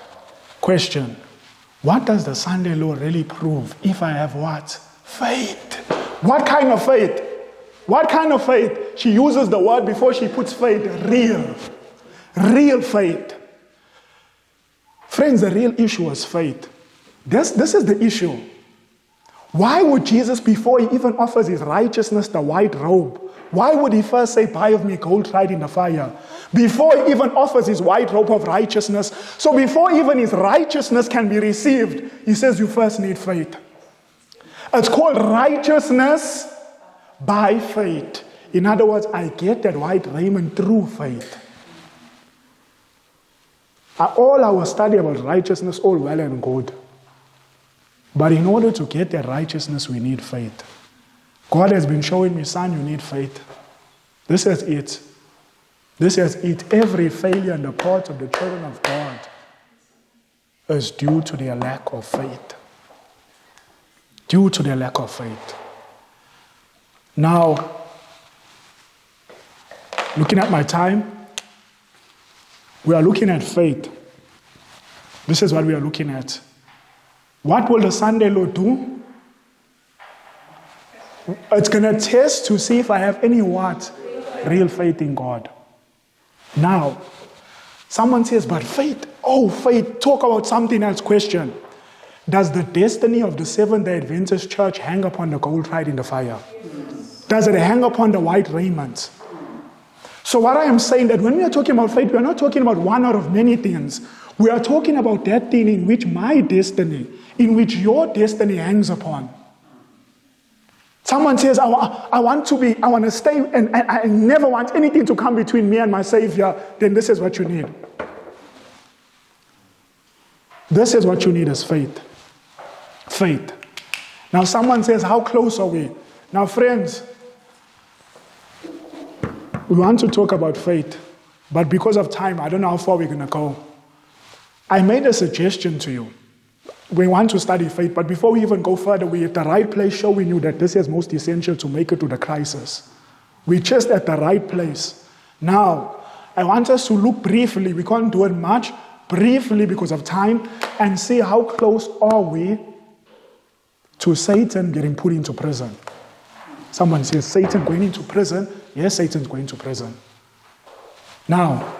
What does the Sunday law really prove if I have what? Faith. What kind of faith? What kind of faith? She uses the word before she puts faith. Real. Real faith. Friends, the real issue is faith. This is the issue. Why would Jesus, before he even offers his righteousness, the white robe, why would he first say, buy of me gold tried in the fire? Before he even offers his white robe of righteousness. So before even his righteousness can be received, he says you first need faith. It's called righteousness by faith. In other words, I get that white raiment through faith. All our study about righteousness, all well and good. But in order to get that righteousness, we need faith. God has been showing me, son, you need faith. This is it. This is it. Every failure on the part of the children of God is due to their lack of faith. Due to their lack of faith. Now, looking at my time, we are looking at faith. This is what we are looking at. What will the Sunday law do? It's going to test to see if I have any what? Real faith in God. Now, someone says, but faith, faith, talk about something else. Question. Does the destiny of the Seventh-day Adventist Church hang upon the gold tried in the fire? Does it hang upon the white raiment? So what I am saying that when we are talking about faith, we are not talking about one out of many things. We are talking about that thing in which my destiny, in which your destiny hangs upon. Someone says, I want to stay, and I never want anything to come between me and my Savior. Then this is what you need. This is what you need is faith. Faith. Now someone says, how close are we? Now friends, we want to talk about faith, but because of time, I don't know how far we're going to go. I made a suggestion to you. We want to study faith, but before we even go further, we're at the right place showing you that this is most essential to make it to the crisis. We're just at the right place. Now, I want us to look briefly, we can't do it much, briefly because of time, and see how close are we to Satan getting put into prison. Someone says, Satan going into prison? Yes, Satan's going to prison. Now,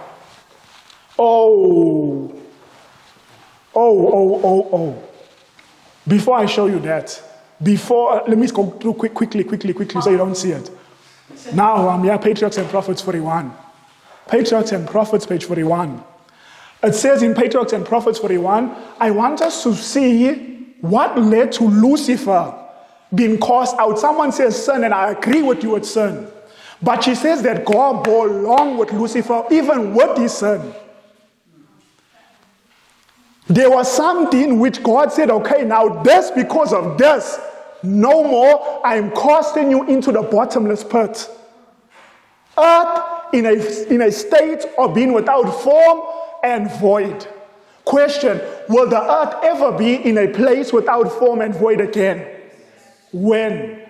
before I show you that, let me go through quickly so you don't see it. Now, I'm here, Patriarchs and Prophets 41. Patriarchs and Prophets, page 41. It says in Patriarchs and Prophets 41, I want us to see what led to Lucifer being cast out. Someone says sin, and I agree with you with sin. But she says that God bore along with Lucifer, even with his sin. There was something which God said, okay, now this, because of this, no more, I'm casting you into the bottomless pit. Earth in a state of being without form and void. Question, will the earth ever be in a place without form and void again? When?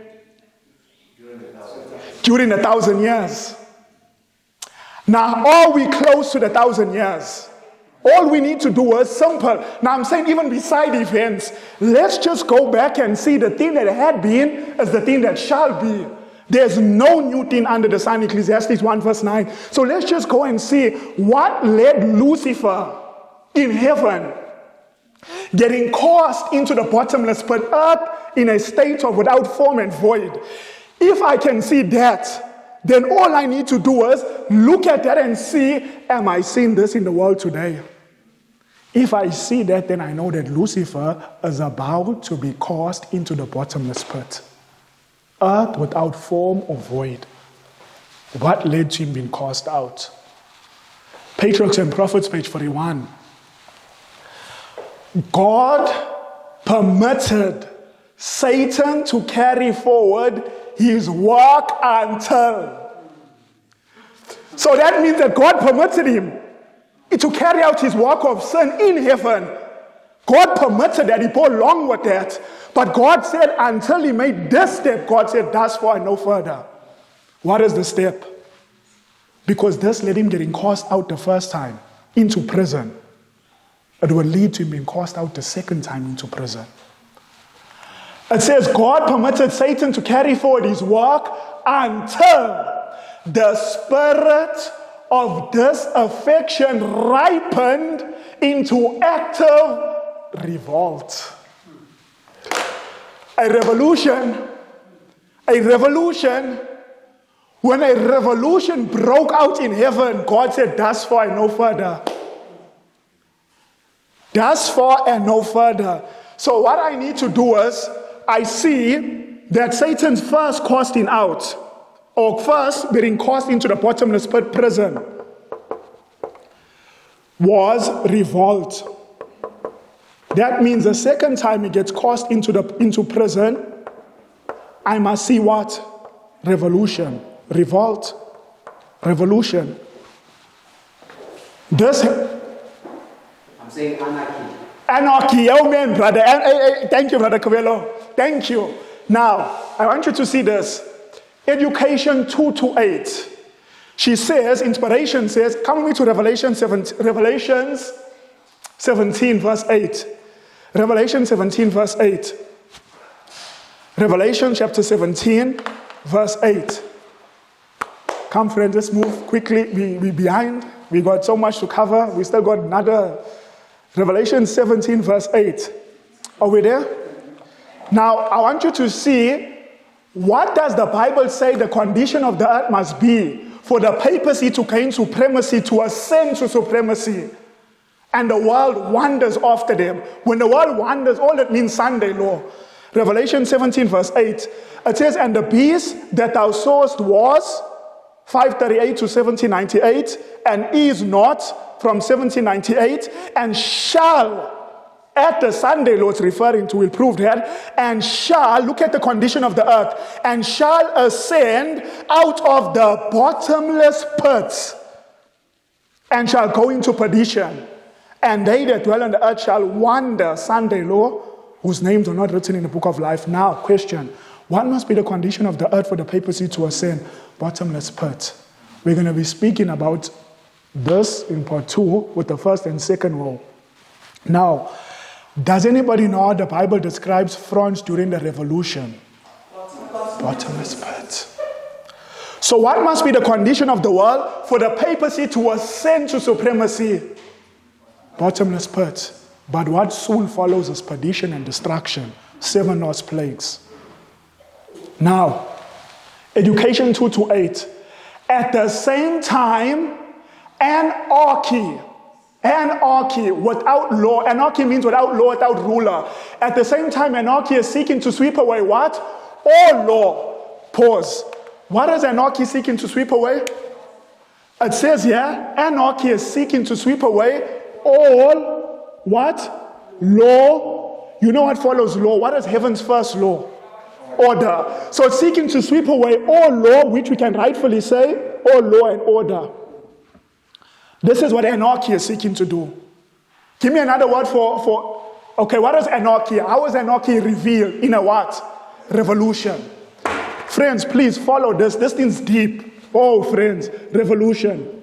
During 1,000 years. Now, are we close to 1,000 years? All we need to do is simple. Now, I'm saying even beside events, let's just go back and see the thing that had been is the thing that shall be. There's no new thing under the sun, Ecclesiastes 1 verse 9. So let's just go and see what led Lucifer in heaven getting cast into the bottomless pit, earth in a state of without form and void. If I can see that, then all I need to do is look at that and see, am I seeing this in the world today? If I see that, then I know that Lucifer is about to be cast into the bottomless pit. Earth without form or void. What led to him being cast out? Patriarchs and Prophets, page 41. God permitted Satan to carry forward his work until. So that means that God permitted him to carry out his work of sin in heaven. God permitted that, he bore along with that. But God said until he made this step, God said, thus far and no further. What is the step? Because this led him getting cast out the first time into prison. It will lead to him being cast out the second time into prison. It says God permitted Satan to carry forward his work until the spirit of disaffection ripened into active revolt. A revolution. When a revolution broke out in heaven, God said, thus far and no further. Thus far and no further. So what I need to do is, I see that Satan's first casting out, or first being cast into the bottomless pit prison, was revolt. That means the second time he gets cast into prison, I must see what? Revolution. Revolt. Revolution. This. I'm saying anarchy. Anarchy. Oh man, brother. Thank you, Brother Cabello. Thank you. Now, I want you to see this. Education 2:8. She says, inspiration says, come with me to Revelations 17 verse 8. Revelation 17 verse 8. Revelation chapter 17 verse 8. Come friends, let's move quickly. We're behind. We got so much to cover. We still got another. Revelation 17 verse 8. Are we there? Now, I want you to see, what does the Bible say the condition of the earth must be for the papacy to gain supremacy, to ascend to supremacy? And the world wanders after them. When the world wanders, all that means Sunday law. Revelation 17 verse 8. It says, and the beast that thou sawest was 538 to 1798, and is not from 1798, and shall, at the Sunday law it's referring to, we'll prove that, and shall, look at the condition of the earth, and shall ascend out of the bottomless pit, and shall go into perdition. And they that dwell on the earth shall wander, Sunday law, whose names are not written in the book of life. Now, question, what must be the condition of the earth for the papacy to ascend? Bottomless pit. We're going to be speaking about this in part 2 with the first and second rule. Now, does anybody know how the Bible describes France during the revolution? Bottomless pit. So what must be the condition of the world for the papacy to ascend to supremacy? Bottomless pit. But what soon follows is perdition and destruction. 7 Norse plagues. Now, Education 2 to 8. At the same time, anarchy without law. Anarchy means without law, without ruler. At the same time, anarchy is seeking to sweep away what? All law. Pause. What is anarchy seeking to sweep away? It says here, anarchy is seeking to sweep away all what? Law. You know what follows law? What is heaven's first law? Order. So it's seeking to sweep away all law, which we can rightfully say, all law and order. This is what anarchy is seeking to do. Give me another word for okay, what is anarchy? How is anarchy revealed? In a what? Revolution. Friends, please follow this. This thing's deep. Oh, friends, revolution.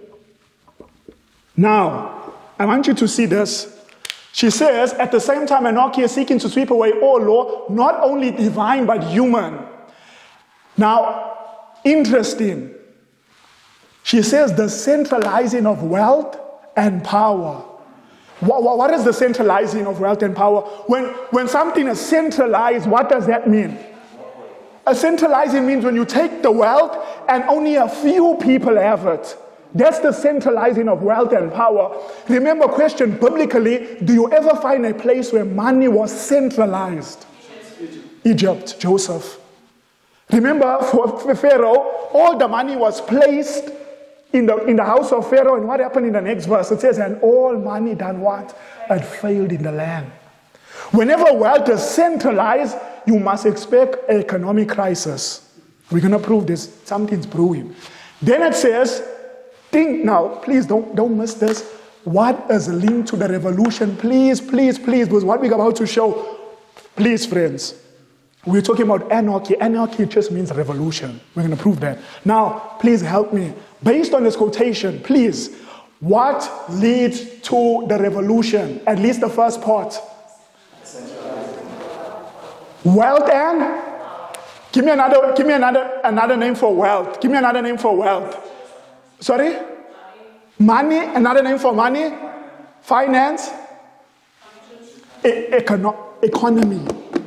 Now, I want you to see this. She says, at the same time, anarchy is seeking to sweep away all law, not only divine, but human. Now, interesting. She says the centralizing of wealth and power. What is the centralizing of wealth and power? When something is centralized, what does that mean? A centralizing means when you take the wealth and only a few people have it. That's the centralizing of wealth and power. Remember, question, biblically, do you ever find a place where money was centralized? Egypt, Joseph. Remember, for Pharaoh, all the money was placed in the house of Pharaoh, and what happened in the next verse? It says, and all money done what? It failed in the land. Whenever wealth is centralized, you must expect an economic crisis. We're going to prove this. Something's brewing. Then it says, think now, please don't miss this. What is linked to the revolution? Please, because what we're about to show, please, friends, we're talking about anarchy. Anarchy just means revolution. We're going to prove that. Now, please help me. Based on this quotation, please, what leads to the revolution? At least the first part. Wealth and? Give me another name for wealth. Give me another name for wealth. Sorry? Money, another name for money? Finance? Economy.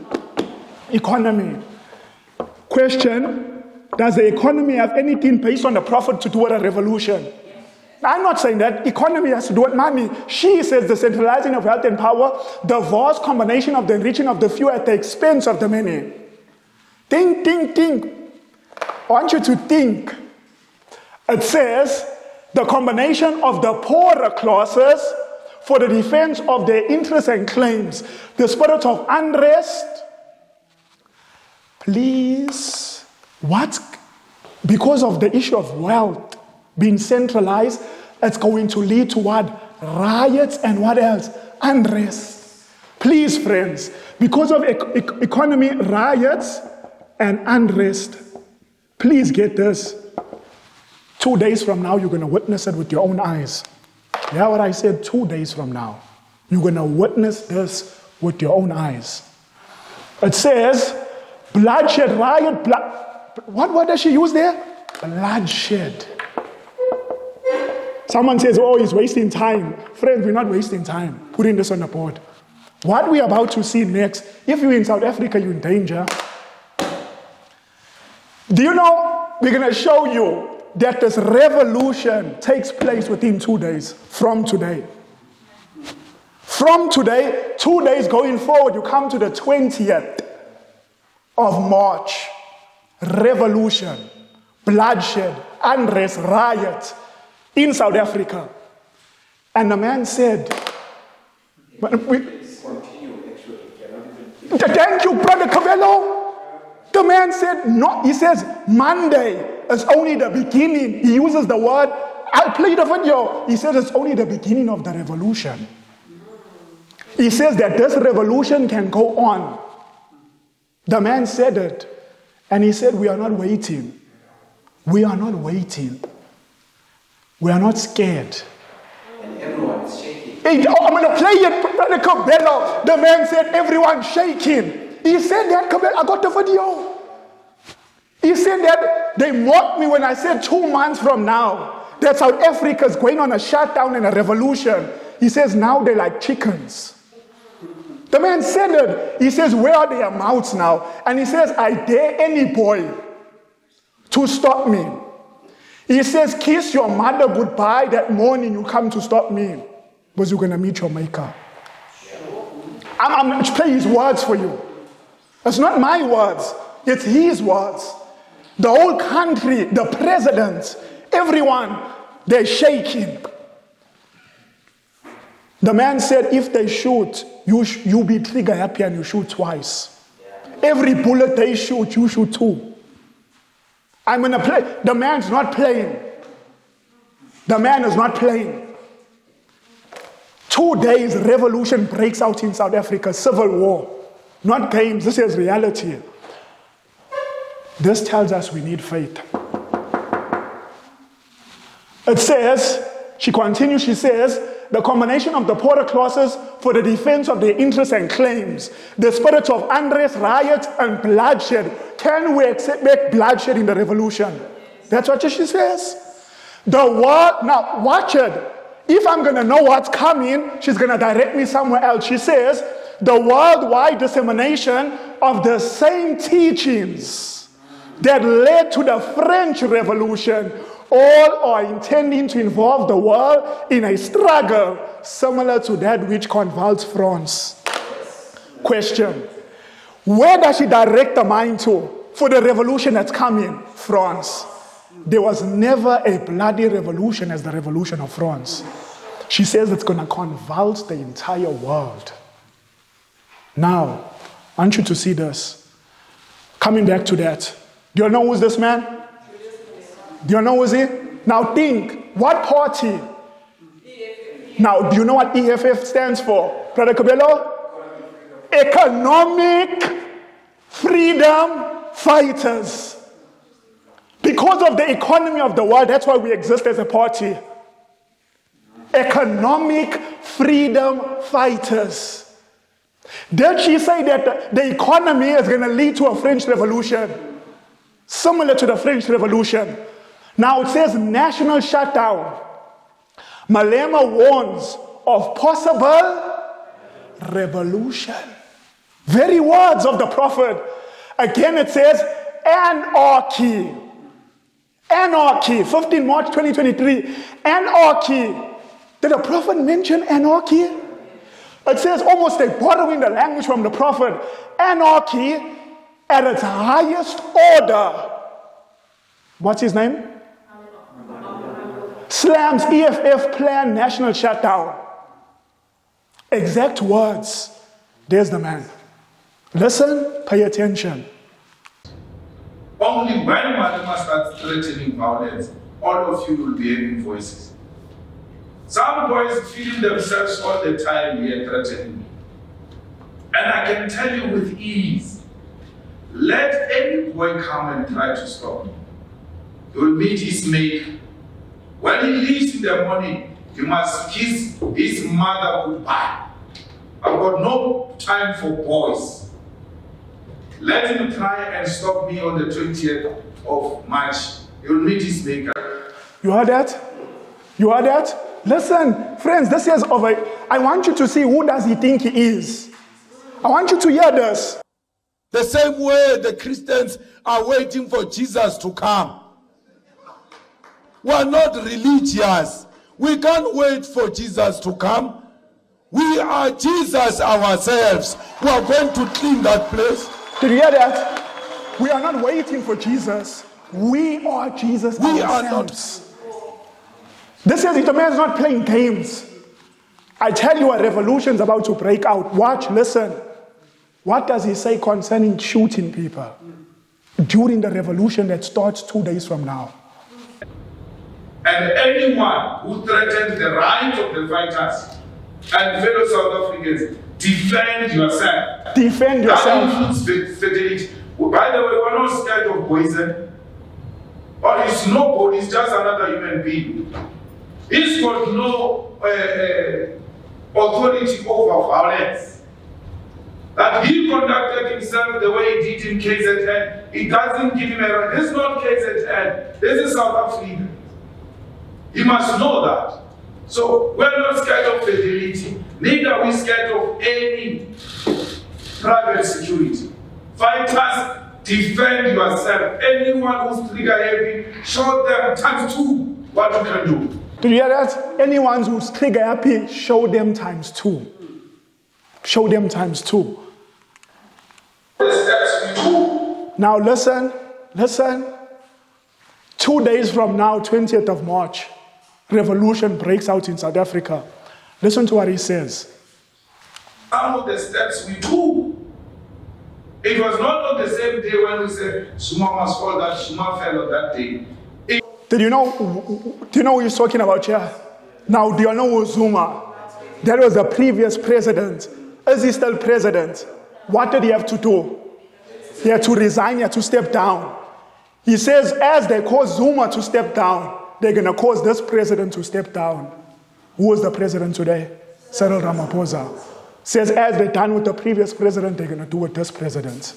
Question, does the economy have anything based on the prophet to do with a revolution? I'm not saying that. Economy has to do with money. She says the centralizing of wealth and power, the vast combination of the enriching of the few at the expense of the many. Think. I want you to think. It says the combination of the poorer classes for the defense of their interests and claims, the spirit of unrest. Please, what? Because of the issue of wealth being centralized, it's going to lead to what? Riots and what else? Unrest. Please, friends, because of economy, riots and unrest, please get this. 2 days from now, you're going to witness it with your own eyes. Yeah, what I said, 2 days from now. You're going to witness this with your own eyes. It says, bloodshed, riot, what word does she use there? Bloodshed. Someone says, oh, he's wasting time. Friends, we're not wasting time putting this on the board. What we're about to see next, if you're in South Africa, you're in danger. Do you know, we're going to show you that this revolution takes place within 2 days from today. From today, 2 days going forward, you come to the 20th of March. Revolution, bloodshed, unrest, riot in South Africa. And the man said, thank you, Brother Cabello. The man said, no, he says, Monday is only the beginning. He uses the word, I'll play the video. He says it's only the beginning of the revolution. He says that this revolution can go on. The man said it. And he said, we are not waiting. We are not waiting. We are not scared. And everyone is shaking. I'm going to play it, Brother Cabello. The man said, everyone's shaking. He said that, Cabello, I got the video. He said that they mocked me when I said 2 months from now that South Africa is going on a shutdown and a revolution. He says, now they're like chickens. The man said it. He says, where are their mouths now? And he says, I dare any boy to stop me. He says, kiss your mother goodbye that morning you come to stop me, because you're going to meet your maker. I'm going to play his words for you. It's not my words. It's his words. The whole country, the president, everyone, they're shaking. The man said, if they shoot, you be trigger happy and you shoot twice. Every bullet they shoot, you shoot 2. I'm going to play. The man's not playing. The man is not playing. 2 days, revolution breaks out in South Africa, civil war. Not games, this is reality. This tells us we need faith. It says, she continues, she says, the combination of the poorer classes for the defense of their interests and claims, the spirit of unrest, riot, and bloodshed. Can we expect bloodshed in the revolution? That's what she says. The world, now watch it. If I'm going to know what's coming, she's going to direct me somewhere else. She says, the worldwide dissemination of the same teachings that led to the French Revolution, all are intending to involve the world in a struggle similar to that which convulsed France. Question: where does she direct the mind to for the revolution that's coming? France. There was never a bloody revolution as the Revolution of France. She says it's going to convulse the entire world. Now, I want you to see this. Coming back to that. Do you know who's this man? Do you know who's he? Now think, what party? Now, do you know what EFF stands for? Brother Cabello? Economic Freedom Fighters. Because of the economy of the world, that's why we exist as a party. Economic Freedom Fighters. Did she say that the economy is going to lead to a French Revolution? Similar to the French Revolution. Now it says national shutdown. Malema warns of possible revolution. Very words of the prophet. Again it says anarchy. Anarchy. 15 March 2023. Anarchy. Did the prophet mention anarchy? It says almost they're borrowing the language from the prophet. Anarchy at its highest order. What's his name? Slams EFF plan national shutdown. Exact words. There's the man. Listen, pay attention. Only when Malema starts threatening violence, all of you will be hearing voices. Some boys feeling themselves all the time here threatening me. And I can tell you with ease, let any boy come and try to stop me. He will meet his maker. When he leaves in the morning, he must kiss his mother goodbye. I've got no time for boys. Let him try and stop me on the 20th of March. You'll meet his maker. You heard that? You heard that? Listen, friends, this is over. I want you to see, who does he think he is? I want you to hear this. The same way the Christians are waiting for Jesus to come. We are not religious. We can't wait for Jesus to come. We are Jesus ourselves. We are going to clean that place. Did you hear that? We are not waiting for Jesus. We are Jesus ourselves. We are not. This is the man is not playing games. I tell you, a revolution is about to break out. Watch, listen. What does he say concerning shooting people during the revolution that starts 2 days from now? And anyone who threatens the rights of the fighters and fellow South Africans, defend yourself. Defend yourself. That includes fidelity. By the way, we're not scared of poison. Or he's nobody, he's just another human being. He's got no authority over violence. That he conducted himself the way he did in KZN, it doesn't give him a right. This is not KZN, this is South Africa. You must know that. So we're not scared of fidelity, neither are we scared of any private security. Fighters, defend yourself. Anyone who's trigger heavy, show them times 2 what you can do. Did you hear that? Anyone who's trigger happy, show them times 2. Show them times 2. The steps we do. Now listen. 2 days from now, 20th of March, revolution breaks out in South Africa. Listen to what he says. Some of the steps we do. It was not on the same day when we said Zuma must fall, that Zuma fell on that day. Do you know who he's talking about here? Now, do you know who Zuma? That was the previous president. Is he still president? What did he have to do? He had to resign, he had to step down. He says, as they cause Zuma to step down, they're going to cause this president to step down. Who is the president today? Cyril Ramaphosa. Says, as they're done with the previous president, they're going to do with this president.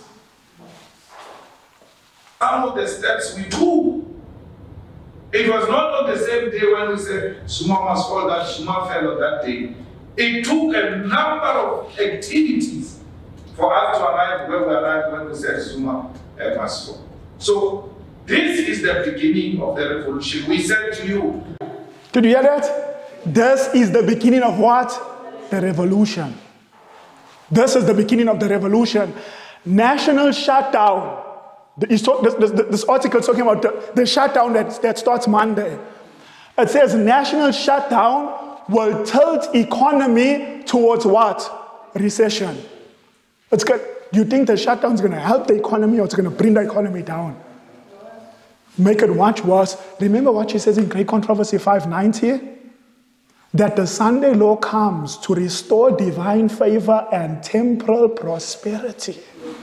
Some of the steps we do. It was not on the same day when we said Zuma must fall, that Zuma fell on that day. It took a number of activities for us to arrive where we arrived when we said Zuma must fall. So this is the beginning of the revolution. We said to you. Did you hear that? This is the beginning of what? The revolution. This is the beginning of the revolution. National shutdown. This article is talking about the shutdown that starts Monday. It says national shutdown will tilt economy towards what? Recession. It's good. You think the shutdown is going to help the economy or it's going to bring the economy down? Make it much worse. Remember what she says in Great Controversy 590? That the Sunday law comes to restore divine favor and temporal prosperity.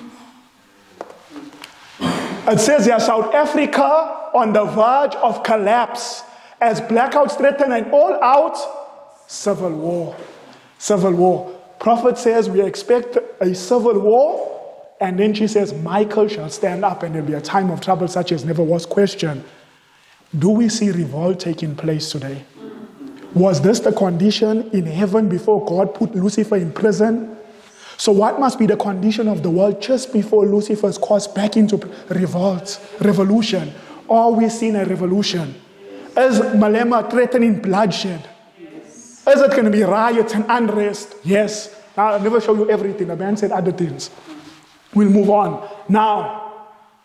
It says here, South Africa on the verge of collapse as blackouts threaten an all-out civil war. Civil war. Prophet says we expect a civil war, and then she says Michael shall stand up and there'll be a time of trouble such as never was questioned. Do we see revolt taking place today? Was this the condition in heaven before God put Lucifer in prison? So what must be the condition of the world just before Lucifer's caused back into revolution? Are we seeing a revolution? Is Malema threatening bloodshed? Is it going to be riots and unrest? Yes. Now, I'll never show you everything. The man said other things. We'll move on. Now,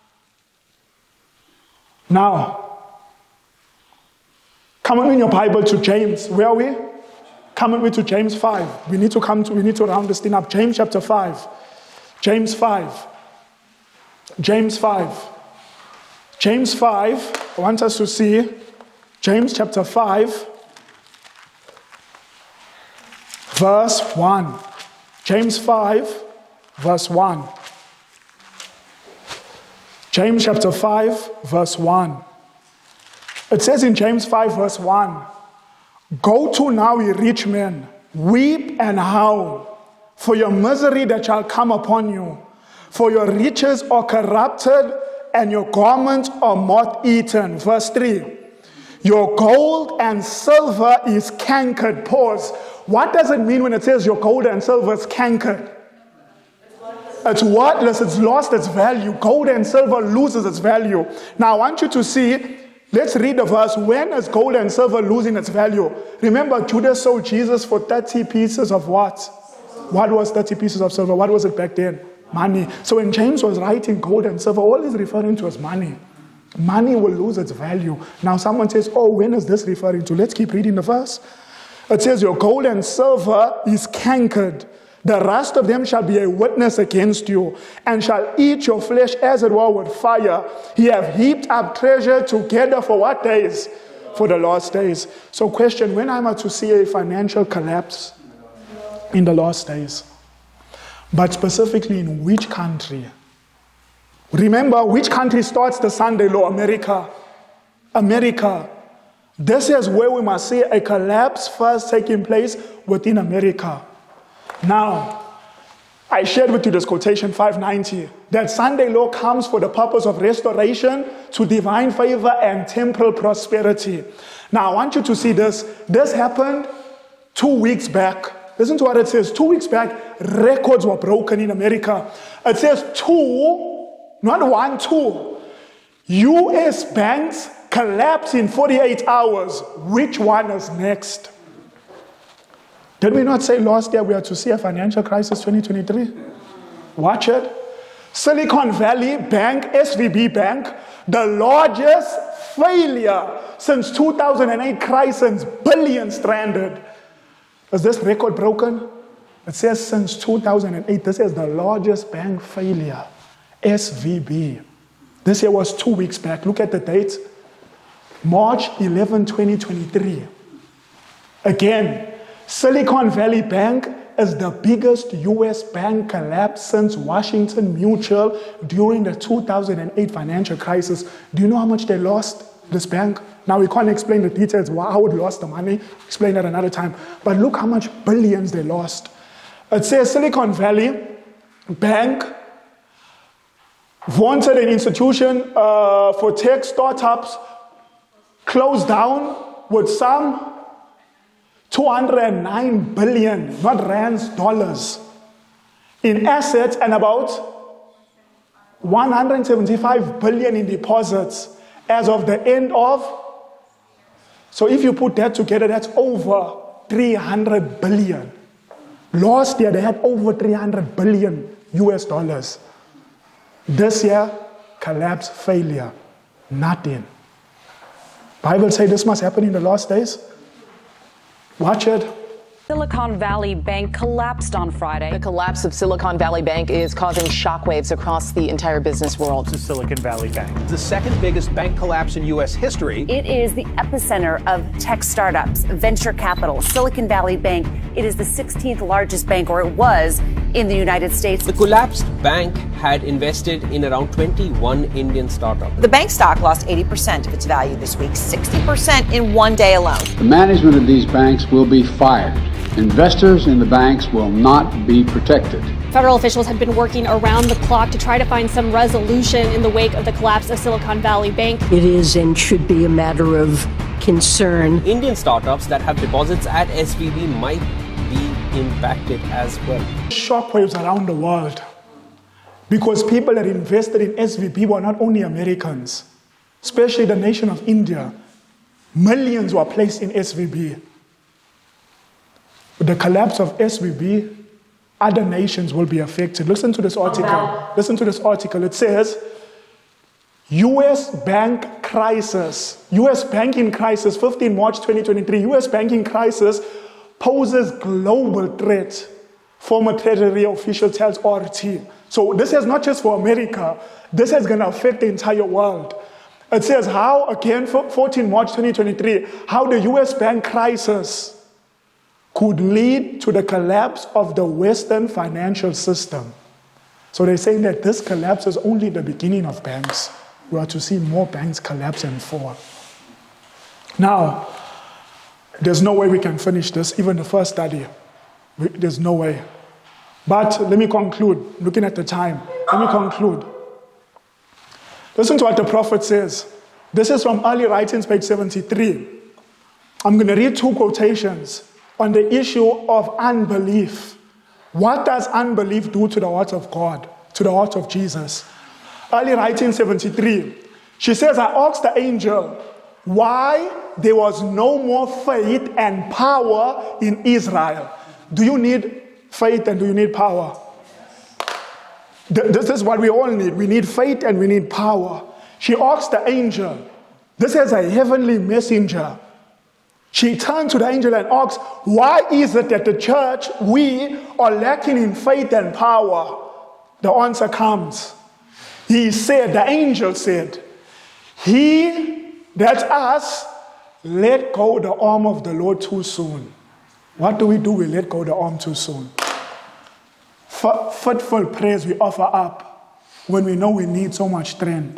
come in your Bible to James. Where are we? Come with me to James 5. We need to round this thing up. James chapter 5. James 5. James 5. James 5. I want us to see James chapter 5, verse 1. James 5, verse 1. James chapter 5, verse 1. It says in James 5, verse 1, go to now, ye rich men, weep and howl for your misery that shall come upon you. For your riches are corrupted, and your garments are moth-eaten. Verse 3. Your gold and silver is cankered. Pause. What does it mean when it says your gold and silver is cankered? It's worthless, it's lost its value. Gold and silver loses its value. Now I want you to see, let's read the verse. When is gold and silver losing its value? Remember, Judas sold Jesus for 30 pieces of what? What was 30 pieces of silver? What was it back then? Money. So when James was writing gold and silver, all he's referring to is money. Money will lose its value. Now someone says, oh, when is this referring to? Let's keep reading the verse. It says, your gold and silver is cankered. The rust of them shall be a witness against you, and shall eat your flesh as it were with fire. Ye have heaped up treasure together for what days? For the last days. So question, when am I to see a financial collapse? In the last days. But specifically in which country? Remember, which country starts the Sunday law? America. America. This is where we must see a collapse first taking place within America. Now, I shared with you this quotation 590, that Sunday law comes for the purpose of restoration to divine favor and temporal prosperity. Now, I want you to see this. This happened 2 weeks back. Listen to what it says. 2 weeks back, records were broken in America. It says 2, not 1, 2. U.S. banks collapse in 48 hours. Which one is next? Did we not say last year we are to see a financial crisis 2023? Watch it. Silicon Valley Bank, SVB Bank, the largest failure since 2008 crisis, billions stranded. Is this record broken? It says since 2008, this is the largest bank failure, SVB. This year was 2 weeks back. Look at the date. March 11, 2023. Again, Silicon Valley Bank is the biggest U.S. bank collapse since Washington Mutual during the 2008 financial crisis. Do you know how much they lost, this bank? Now, we can't explain the details, how it lost the money. Explain that another time. But look how much billions they lost. It says Silicon Valley Bank wanted an institution for tech startups closed down with some 209 billion, not rands, dollars, in assets and about 175 billion in deposits as of the end of. So if you put that together, that's over 300 billion. Last year, they had over 300 billion US dollars. This year, collapse, failure, nothing. Bible says this must happen in the last days. Watch it. Silicon Valley Bank collapsed on Friday. The collapse of Silicon Valley Bank is causing shockwaves across the entire business world. The Silicon Valley Bank, the second biggest bank collapse in U.S. history. It is the epicenter of tech startups, venture capital. Silicon Valley Bank, it is the 16th largest bank, or it was, in the United States. The collapsed bank had invested in around 21 Indian startups. The bank stock lost 80% of its value this week, 60% in one day alone. The management of these banks will be fired. Investors in the banks will not be protected. Federal officials have been working around the clock to try to find some resolution in the wake of the collapse of Silicon Valley Bank. It is and should be a matter of concern. Indian startups that have deposits at SVB might be impacted as well. Shockwaves around the world, because people that invested in SVB were not only Americans, especially the nation of India. Millions were placed in SVB. With the collapse of SVB, other nations will be affected. Listen to this article. Listen to this article. It says, U.S. bank crisis. U.S. banking crisis, 15 March 2023. U.S. banking crisis poses global threat. Former Treasury official tells RT. So this is not just for America. This is going to affect the entire world. It says how, again, 14 March 2023, how the U.S. bank crisis could lead to the collapse of the Western financial system. So they're saying that this collapse is only the beginning of banks. We are to see more banks collapse and fall. Now, there's no way we can finish this, even the first study. There's no way. But let me conclude, looking at the time. Let me conclude. Listen to what the prophet says. This is from early writings, page 73. I'm going to read 2 quotations on the issue of unbelief. What does unbelief do to the heart of God, to the heart of Jesus? Early writing 73. She says, I asked the angel why there was no more faith and power in Israel. Do you need faith and do you need power? This is what we all need. We need faith and we need power. She asked the angel, this is a heavenly messenger. She turned to the angel and asked, why is it that the church, we are lacking in faith and power? The answer comes. He said, the angel said, that's us, let go the arm of the Lord too soon. What do? We let go the arm too soon. Fitful prayers we offer up when we know we need so much strength.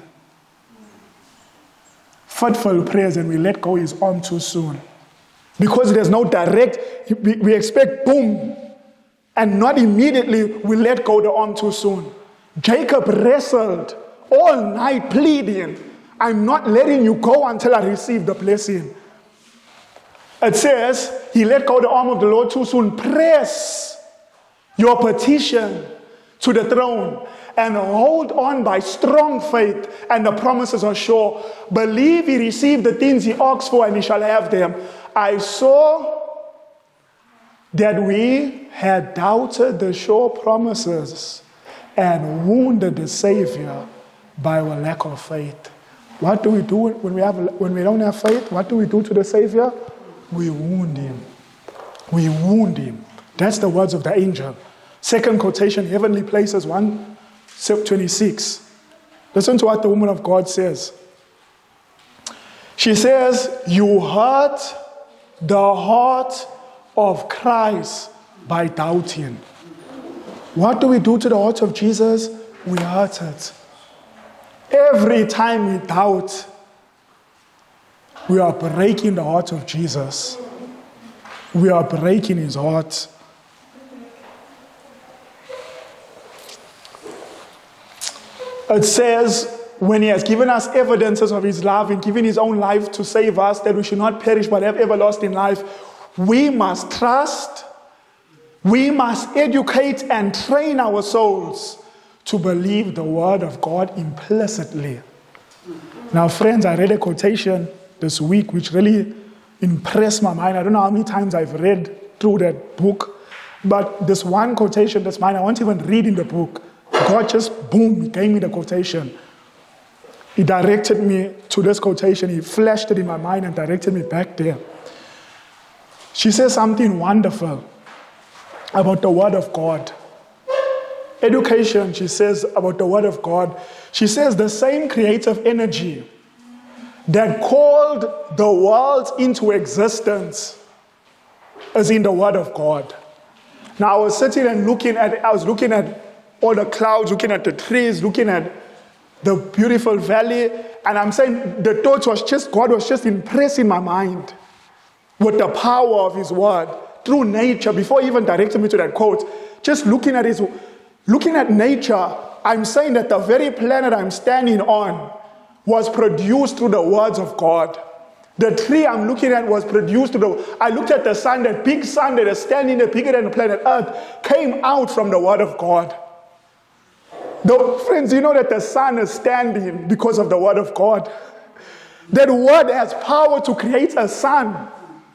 Fitful prayers and we let go his arm too soon. Because there's no direct, we expect boom, and not immediately we let go the arm too soon. Jacob wrestled all night pleading, I'm not letting you go until I receive the blessing. It says, he let go the arm of the Lord too soon. Press your petition to the throne and hold on by strong faith, and the promises are sure. Believe he received the things he asks for and he shall have them. I saw that we had doubted the sure promises and wounded the Savior by our lack of faith. What do we do when we don't have faith? What do we do to the Savior? We wound him. We wound him. That's the words of the angel. Second quotation, heavenly places 1:26. Listen to what the woman of God says. She says, you hurt the heart of Christ by doubting. What do we do to the heart of Jesus? We hurt it. Every time we doubt, we are breaking the heart of Jesus. We are breaking his heart. It says, when he has given us evidences of his love and given his own life to save us, that we should not perish but have everlasting life, we must trust, we must educate and train our souls to believe the word of God implicitly. Now, friends, I read a quotation this week which really impressed my mind. I don't know how many times I've read through that book, but this one quotation that's mine, I won't even read in the book. God just, boom, he gave me the quotation. He directed me to this quotation. He flashed it in my mind and directed me back there. She says something wonderful about the Word of God. Education, she says, about the Word of God. She says the same creative energy that called the world into existence is in the Word of God. Now, I was sitting and looking at all the clouds, looking at the trees, looking at the beautiful valley, and I'm saying the thought was just, God was just impressing my mind with the power of his word through nature. Before he even directed me to that quote, just looking at nature, I'm saying that the very planet I'm standing on was produced through the words of God. The tree I'm looking at was produced I looked at the sun, that big sun that is standing there bigger than the planet Earth, came out from the word of God. Friends, you know that the sun is standing because of the word of God. That word has power to create a sun.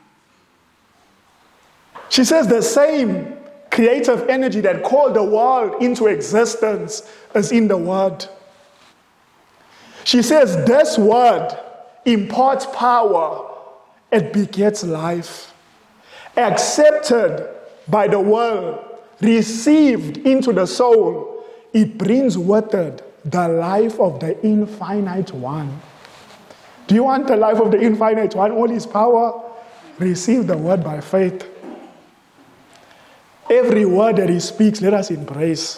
She says the same creative energy that called the world into existence is in the word. She says this word imparts power. It begets life. Accepted by the world, received into the soul, it brings with it the life of the infinite one. Do you want the life of the infinite one? All his power? Receive the word by faith. Every word that he speaks, let us embrace.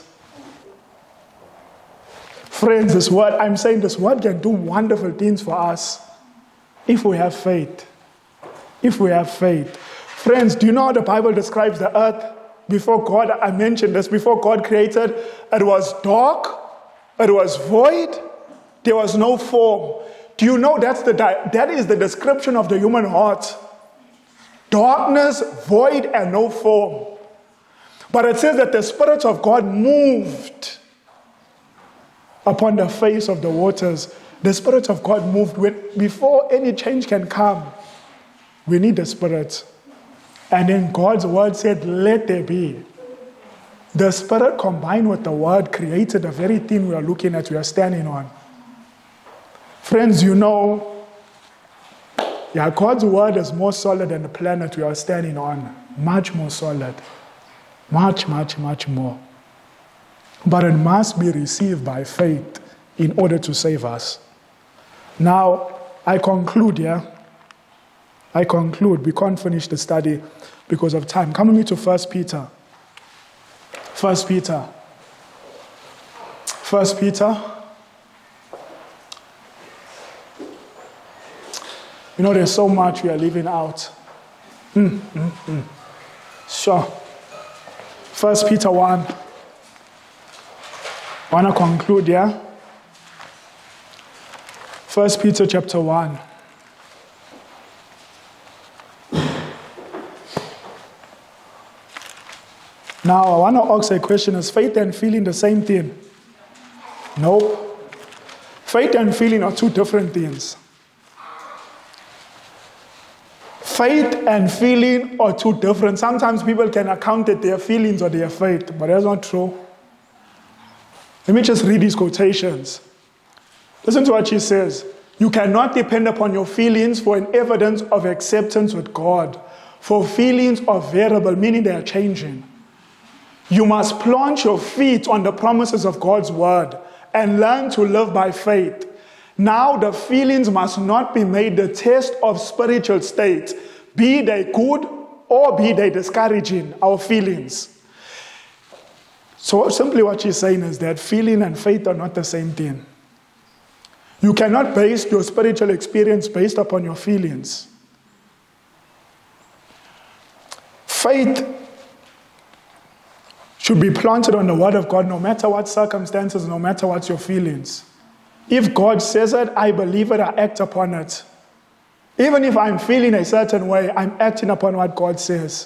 Friends, this word can do wonderful things for us if we have faith. If we have faith. Friends, do you know how the Bible describes the earth? before God, I mentioned this, before God created, it was dark, it was void, there was no form. Do you know that is the description of the human heart? Darkness, void, and no form. But it says that the Spirit of God moved upon the face of the waters. The Spirit of God moved. Before any change can come, we need the Spirit. And then God's word said, let there be. The Spirit combined with the word created the very thing we are looking at, we are standing on. Friends, you know, God's word is more solid than the planet we are standing on. Much more solid. Much, much, much more. But it must be received by faith in order to save us. Now, I conclude, I conclude. We can't finish the study because of time. Come with me to 1 Peter. 1 Peter. 1 Peter. You know, there's so much we are leaving out. Sure. 1 Peter 1. I want to conclude, 1 Peter chapter 1. Now, I want to ask a question. Is faith and feeling the same thing? Nope. Faith and feeling are two different things. Faith and feeling are two different. Sometimes people can account at their feelings or their faith, but that's not true. Let me just read these quotations. Listen to what she says. You cannot depend upon your feelings for an evidence of acceptance with God, for feelings are variable, meaning they are changing. You must plant your feet on the promises of God's word and learn to live by faith. Now the feelings must not be made the test of spiritual state, be they good or be they discouraging, our feelings. So simply what she's saying is that feeling and faith are not the same thing. You cannot base your spiritual experience based upon your feelings. Faith should be planted on the word of God no matter what circumstances, no matter what your feelings. If God says it, I believe it, I act upon it. Even if I'm feeling a certain way, I'm acting upon what God says.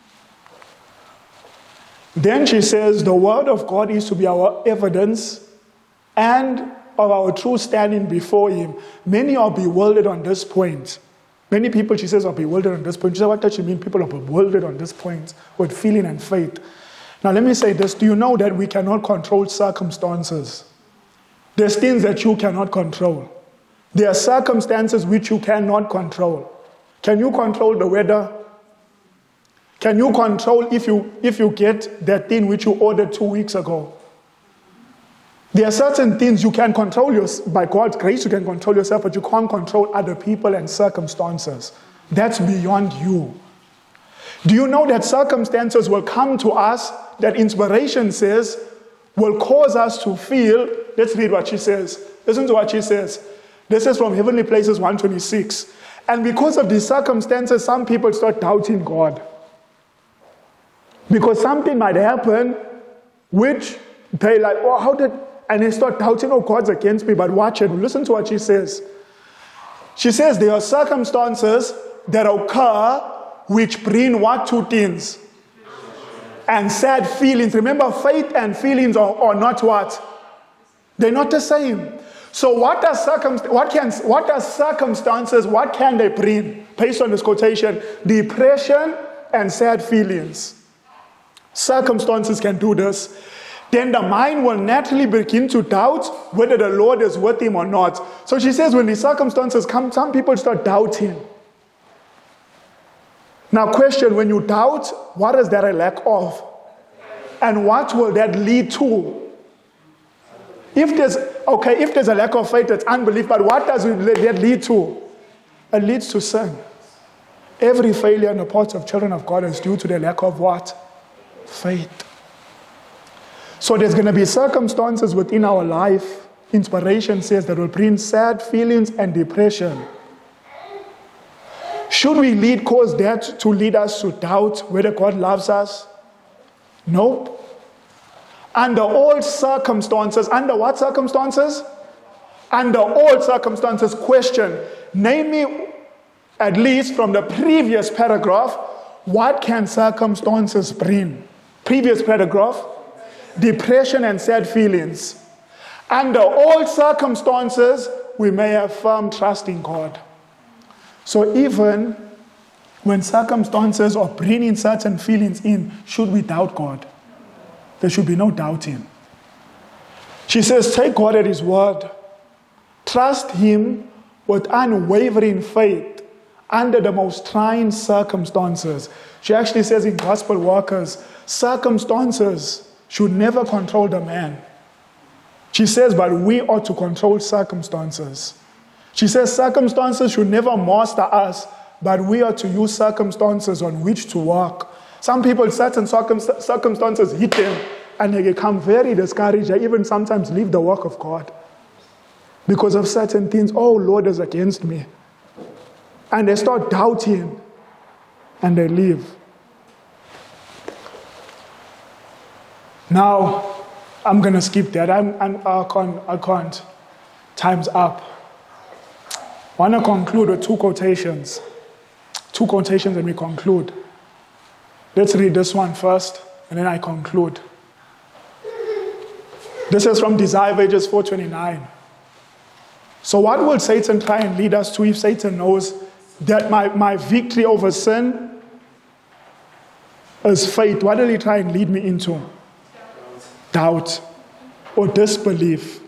Then she says, the word of God is to be our evidence and of our true standing before him. Many are bewildered on this point. Many people, she says, are bewildered on this point. She said, what does she mean? People are bewildered on this point with feeling and faith. Now let me say this. Do you know that we cannot control circumstances? There's things that you cannot control. There are circumstances which you cannot control. Can you control the weather? Can you control if you get that thing which you ordered 2 weeks ago? There are certain things you can control by God's grace, you can control yourself, but you can't control other people and circumstances. That's beyond you. Do you know that circumstances will come to us that inspiration says will cause us to feel? Let's read what she says. Listen to what she says. This is from Heavenly Places 126. And because of these circumstances, some people start doubting God. Because something might happen which they like, oh, how did... And they start doubting, oh, God's against me. But watch it. Listen to what she says. She says there are circumstances that occur which bring what? Two things? And sad feelings. Remember, faith and feelings are not what? They're not the same. So what can they bring? Based on this quotation, depression and sad feelings. Circumstances can do this. Then the mind will naturally begin to doubt whether the Lord is with him or not. So she says when these circumstances come, some people start doubting. Now question, when you doubt, what is that a lack of? And what will that lead to? If there's a lack of faith, it's unbelief, but what does that lead to? It leads to sin. Every failure in the parts of children of God is due to the lack of what? Faith. So there's going to be circumstances within our life, inspiration says, that will bring sad feelings and depression. Should we cause that to lead us to doubt whether God loves us? Nope. Under all circumstances, under what circumstances? Under all circumstances, question, name me, at least from the previous paragraph, what can circumstances bring? Previous paragraph, depression and sad feelings. Under all circumstances, we may have firm trust in God. So even when circumstances are bringing certain feelings in, should we doubt God? There should be no doubting. She says, take God at his word. Trust him with unwavering faith under the most trying circumstances. She actually says in Gospel Workers, circumstances should never control the man. She says, but we ought to control circumstances. She says circumstances should never master us, but we are to use circumstances on which to work. Some people, certain circumstances hit them and they become very discouraged. They even sometimes leave the work of God because of certain things. Oh, Lord is against me. And they start doubting and they leave. Now, I'm going to skip that. I can't. Time's up. I want to conclude with two quotations. Two quotations and we conclude. Let's read this one first, and then I conclude. This is from Desire of Ages 4:29. So what will Satan try and lead us to if Satan knows that my victory over sin is faith? What will he try and lead me into? Doubt or disbelief.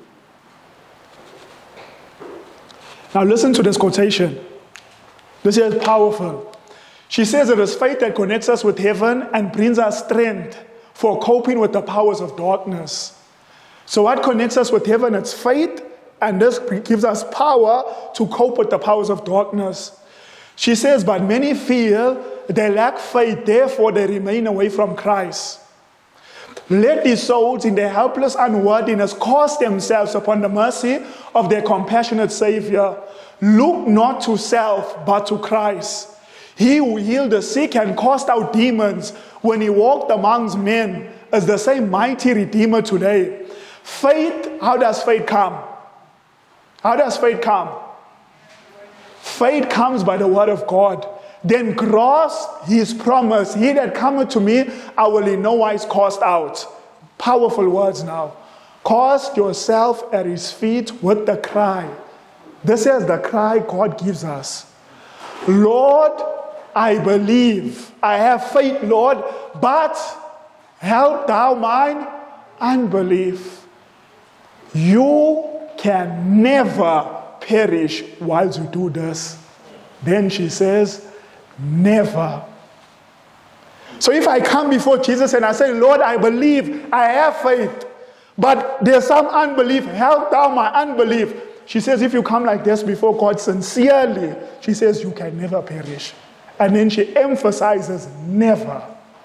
Now listen to this quotation. This is powerful. She says it is faith that connects us with heaven and brings us strength for coping with the powers of darkness. So what connects us with heaven? It's faith, and this gives us power to cope with the powers of darkness. She says, but many feel they lack faith, therefore they remain away from Christ. Let these souls in their helpless unworthiness cast themselves upon the mercy of their compassionate Savior. Look not to self, but to Christ. He who healed the sick and cast out demons when he walked amongst men is the same mighty Redeemer today. Faith, how does faith come? How does faith come? Faith comes by the word of God. Then grasp his promise. He that cometh to me, I will in no wise cast out. Powerful words now. Cast yourself at his feet with the cry. This is the cry God gives us. Lord, I believe. I have faith, Lord, but help thou mine unbelief. You can never perish while you do this. Then she says, never. So if I come before Jesus and I say, Lord, I believe, I have faith, but there's some unbelief, help thou my unbelief. She says, if you come like this before God sincerely, she says, you can never perish. And then she emphasizes never.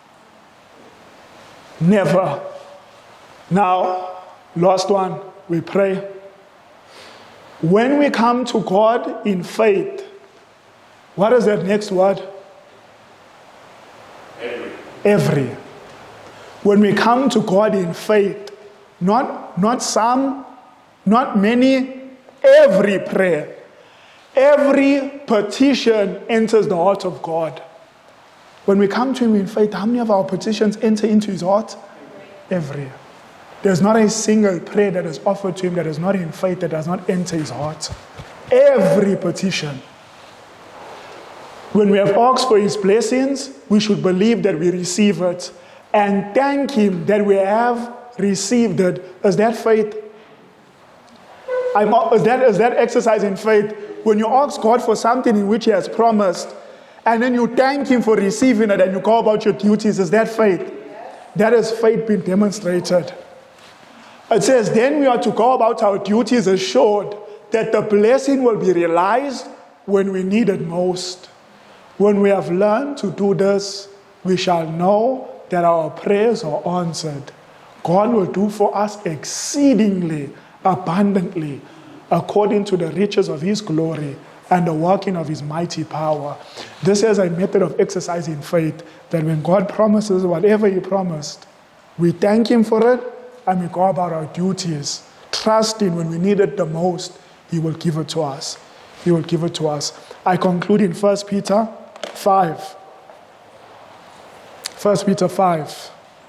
Never. Now, last one, we pray. When we come to God in faith, what is that next word? Every. When we come to God in faith, not some, not many, every prayer, every petition enters the heart of God. When we come to him in faith, how many of our petitions enter into his heart? Every. There's not a single prayer that is offered to him that is not in faith, that does not enter his heart. Every petition. When we have asked for his blessings, we should believe that we receive it and thank him that we have received it. Is that faith? Is that exercise in faith? When you ask God for something in which he has promised, and then you thank him for receiving it and you go about your duties, is that faith? That is faith being demonstrated. It says, then we are to go about our duties assured that the blessing will be realized when we need it most. When we have learned to do this, we shall know that our prayers are answered. God will do for us exceedingly, abundantly, according to the riches of his glory and the working of his mighty power. This is a method of exercising faith, that when God promises whatever he promised, We thank Him for it, and we go about our duties, trusting when we need it the most, He will give it to us. He will give it to us. I conclude in 1 Peter 5. 1 Peter 5.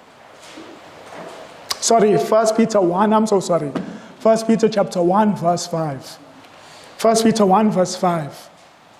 Sorry, 1 Peter 1, I'm so sorry. 1 Peter chapter 1, verse 5. 1 Peter 1, verse 5.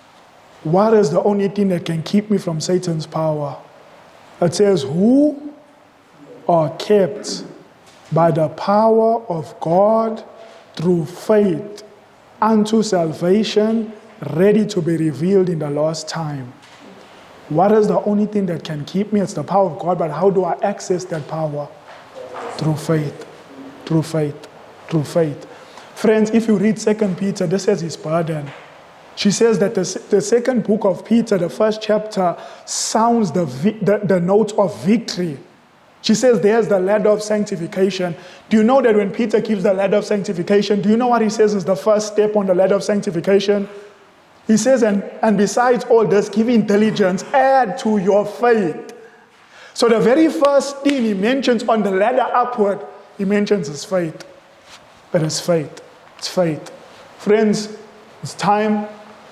What is the only thing that can keep me from Satan's power? It says, who are kept by the power of God through faith unto salvation, ready to be revealed in the last time. What is the only thing that can keep me? It's the power of God, but how do I access that power? Through faith. Through faith. Through faith. Friends, if you read 2 Peter, this is his burden. She says that the second book of Peter, the first chapter, sounds the note of victory. She says there's the ladder of sanctification. Do you know that when Peter gives the ladder of sanctification, do you know what he says is the first step on the ladder of sanctification? He says, and besides all this, giving diligence, add to your faith. So the very first thing he mentions on the ladder upward, he mentions is faith. It is faith. It's faith. Friends, it's time.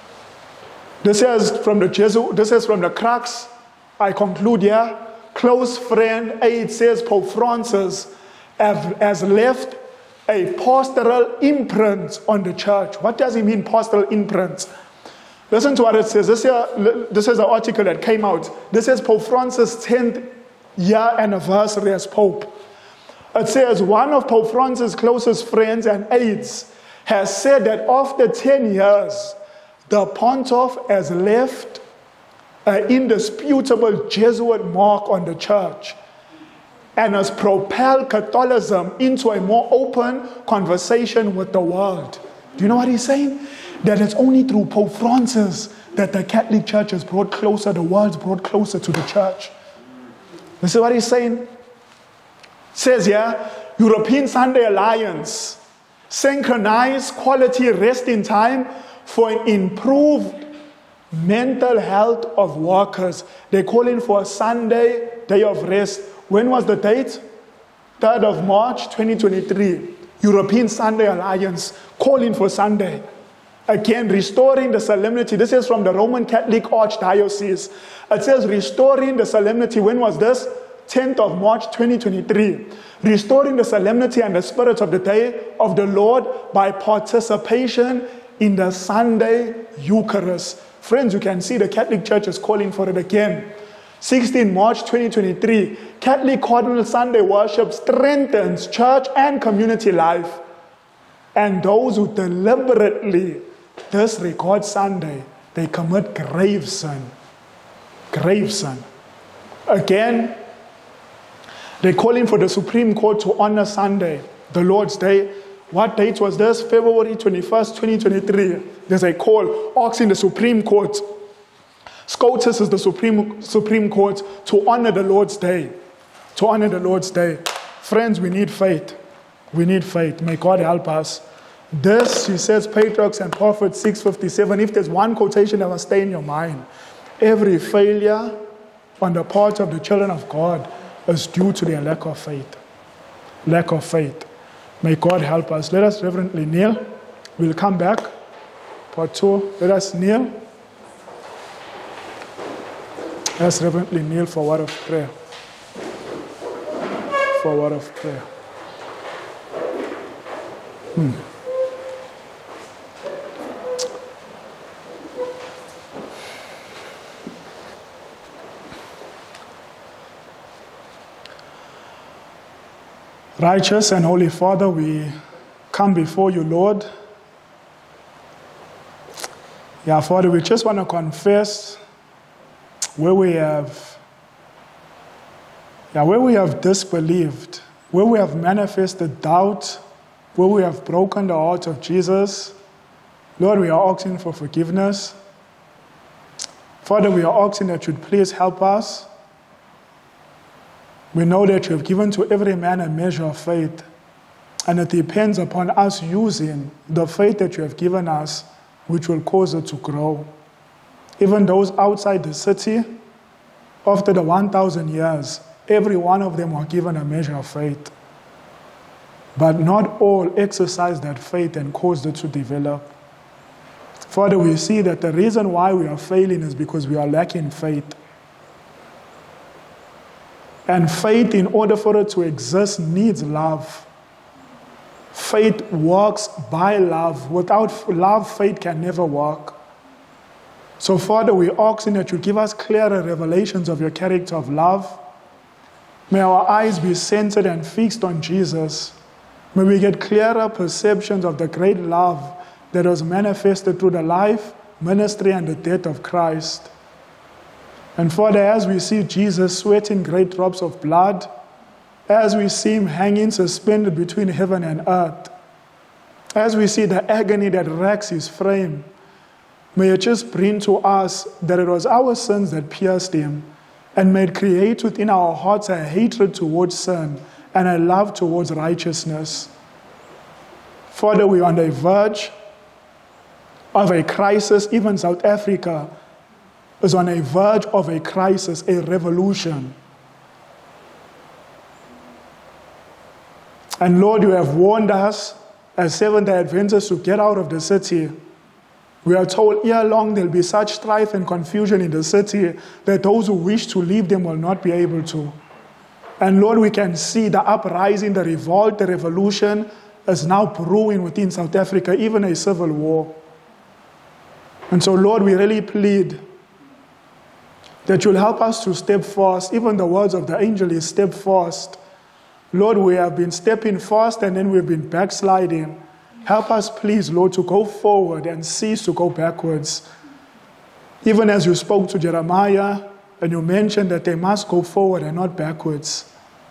This is from the Jesuit, this is from the crux. I conclude here. Close friend 8 says Pope Francis has left a pastoral imprint on the church. What does he mean, pastoral imprint? Listen to what it says. This is an article that came out. This is Pope Francis' 10th year anniversary as Pope. It says, one of Pope Francis' closest friends and aides has said that after 10 years, the Pontiff has left an indisputable Jesuit mark on the church and has propelled Catholicism into a more open conversation with the world. Do you know what he's saying? That it's only through Pope Francis that the Catholic Church is brought closer, the world's brought closer to the church. This is what he's saying. It says here, European Sunday Alliance, synchronize quality resting time for an improved mental health of workers. They're calling for a Sunday day of rest. When was the date? 3rd of March 2023. European Sunday Alliance calling for Sunday. Again, restoring the solemnity. This is from the Roman Catholic Archdiocese. It says restoring the solemnity. When was this? 10th of March 2023. Restoring the solemnity and the spirit of the day of the Lord by participation in the Sunday Eucharist. Friends, you can see the Catholic Church is calling for it again. 16 March 2023, Catholic Cardinal Sunday worship strengthens church and community life. And those who deliberately disregard Sunday, they commit grave sin. Grave sin. Again, they're calling for the Supreme Court to honor Sunday, the Lord's Day. What date was this? February 21st, 2023. There's a call asking the Supreme Court, SCOTUS is the Supreme Court, to honor the Lord's Day. To honor the Lord's Day. Friends, we need faith. We need faith. May God help us. This, he says, Patriarchs and Prophets 6:57. If there's one quotation that will stay in your mind, every failure on the part of the children of God is due to their lack of faith. Lack of faith. May God help us. Let us reverently kneel. We'll come back. Part 2. Let us kneel. Let us reverently kneel for a word of prayer. For a word of prayer. Righteous and Holy Father, we come before you, Lord. Yeah, Father, we just want to confess where we have disbelieved, where we have manifested doubt, where we have broken the heart of Jesus. Lord, we are asking for forgiveness. Father, we are asking that you'd please help us. We know that you have given to every man a measure of faith, and it depends upon us using the faith that you have given us, which will cause it to grow. Even those outside the city, after the 1,000 years, every one of them were given a measure of faith. But not all exercised that faith and caused it to develop. Father, we see that the reason why we are failing is because we are lacking faith. And faith, in order for it to exist, needs love. Faith works by love. Without love, faith can never work. So, Father, we're asking that you give us clearer revelations of your character of love. May our eyes be centered and fixed on Jesus. May we get clearer perceptions of the great love that was manifested through the life, ministry, and the death of Christ. And Father, as we see Jesus sweating great drops of blood, as we see him hanging suspended between heaven and earth, as we see the agony that racks his frame, may it just bring to us that it was our sins that pierced him, and may it create within our hearts a hatred towards sin and a love towards righteousness. Father, we are on the verge of a crisis. Even South Africa is on a verge of a crisis, a revolution. And Lord, you have warned us as Seventh-day Adventists to get out of the city. We are told ere long there will be such strife and confusion in the city that those who wish to leave them will not be able to. And Lord, we can see the uprising, the revolt, the revolution is now brewing within South Africa, even a civil war. And so, Lord, we really plead that you'll help us to step fast. Even the words of the angel is step fast. Lord, we have been stepping fast and then we've been backsliding. Help us, please, Lord, to go forward and cease to go backwards. Even as you spoke to Jeremiah and you mentioned that they must go forward and not backwards.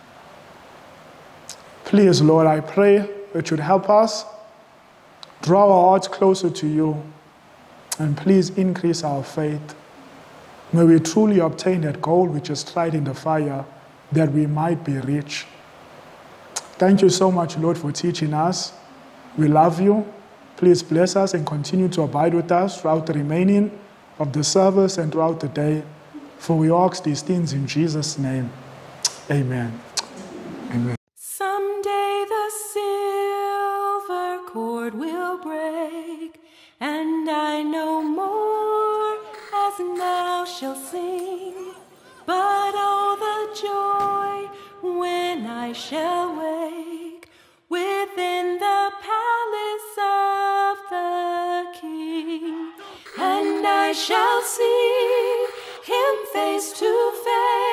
Please, Lord, I pray that you'd help us draw our hearts closer to you, and please increase our faith. May we truly obtain that goal which is tried in the fire, that we might be rich. Thank you so much, Lord, for teaching us. We love you. Please bless us and continue to abide with us throughout the remaining of the service and throughout the day. For we ask these things in Jesus' name. Amen. Amen. Someday the silver cord will break, and I no more as now shall sing. But oh, the joy when I shall wake within the palace of the King, and I shall see him face to face.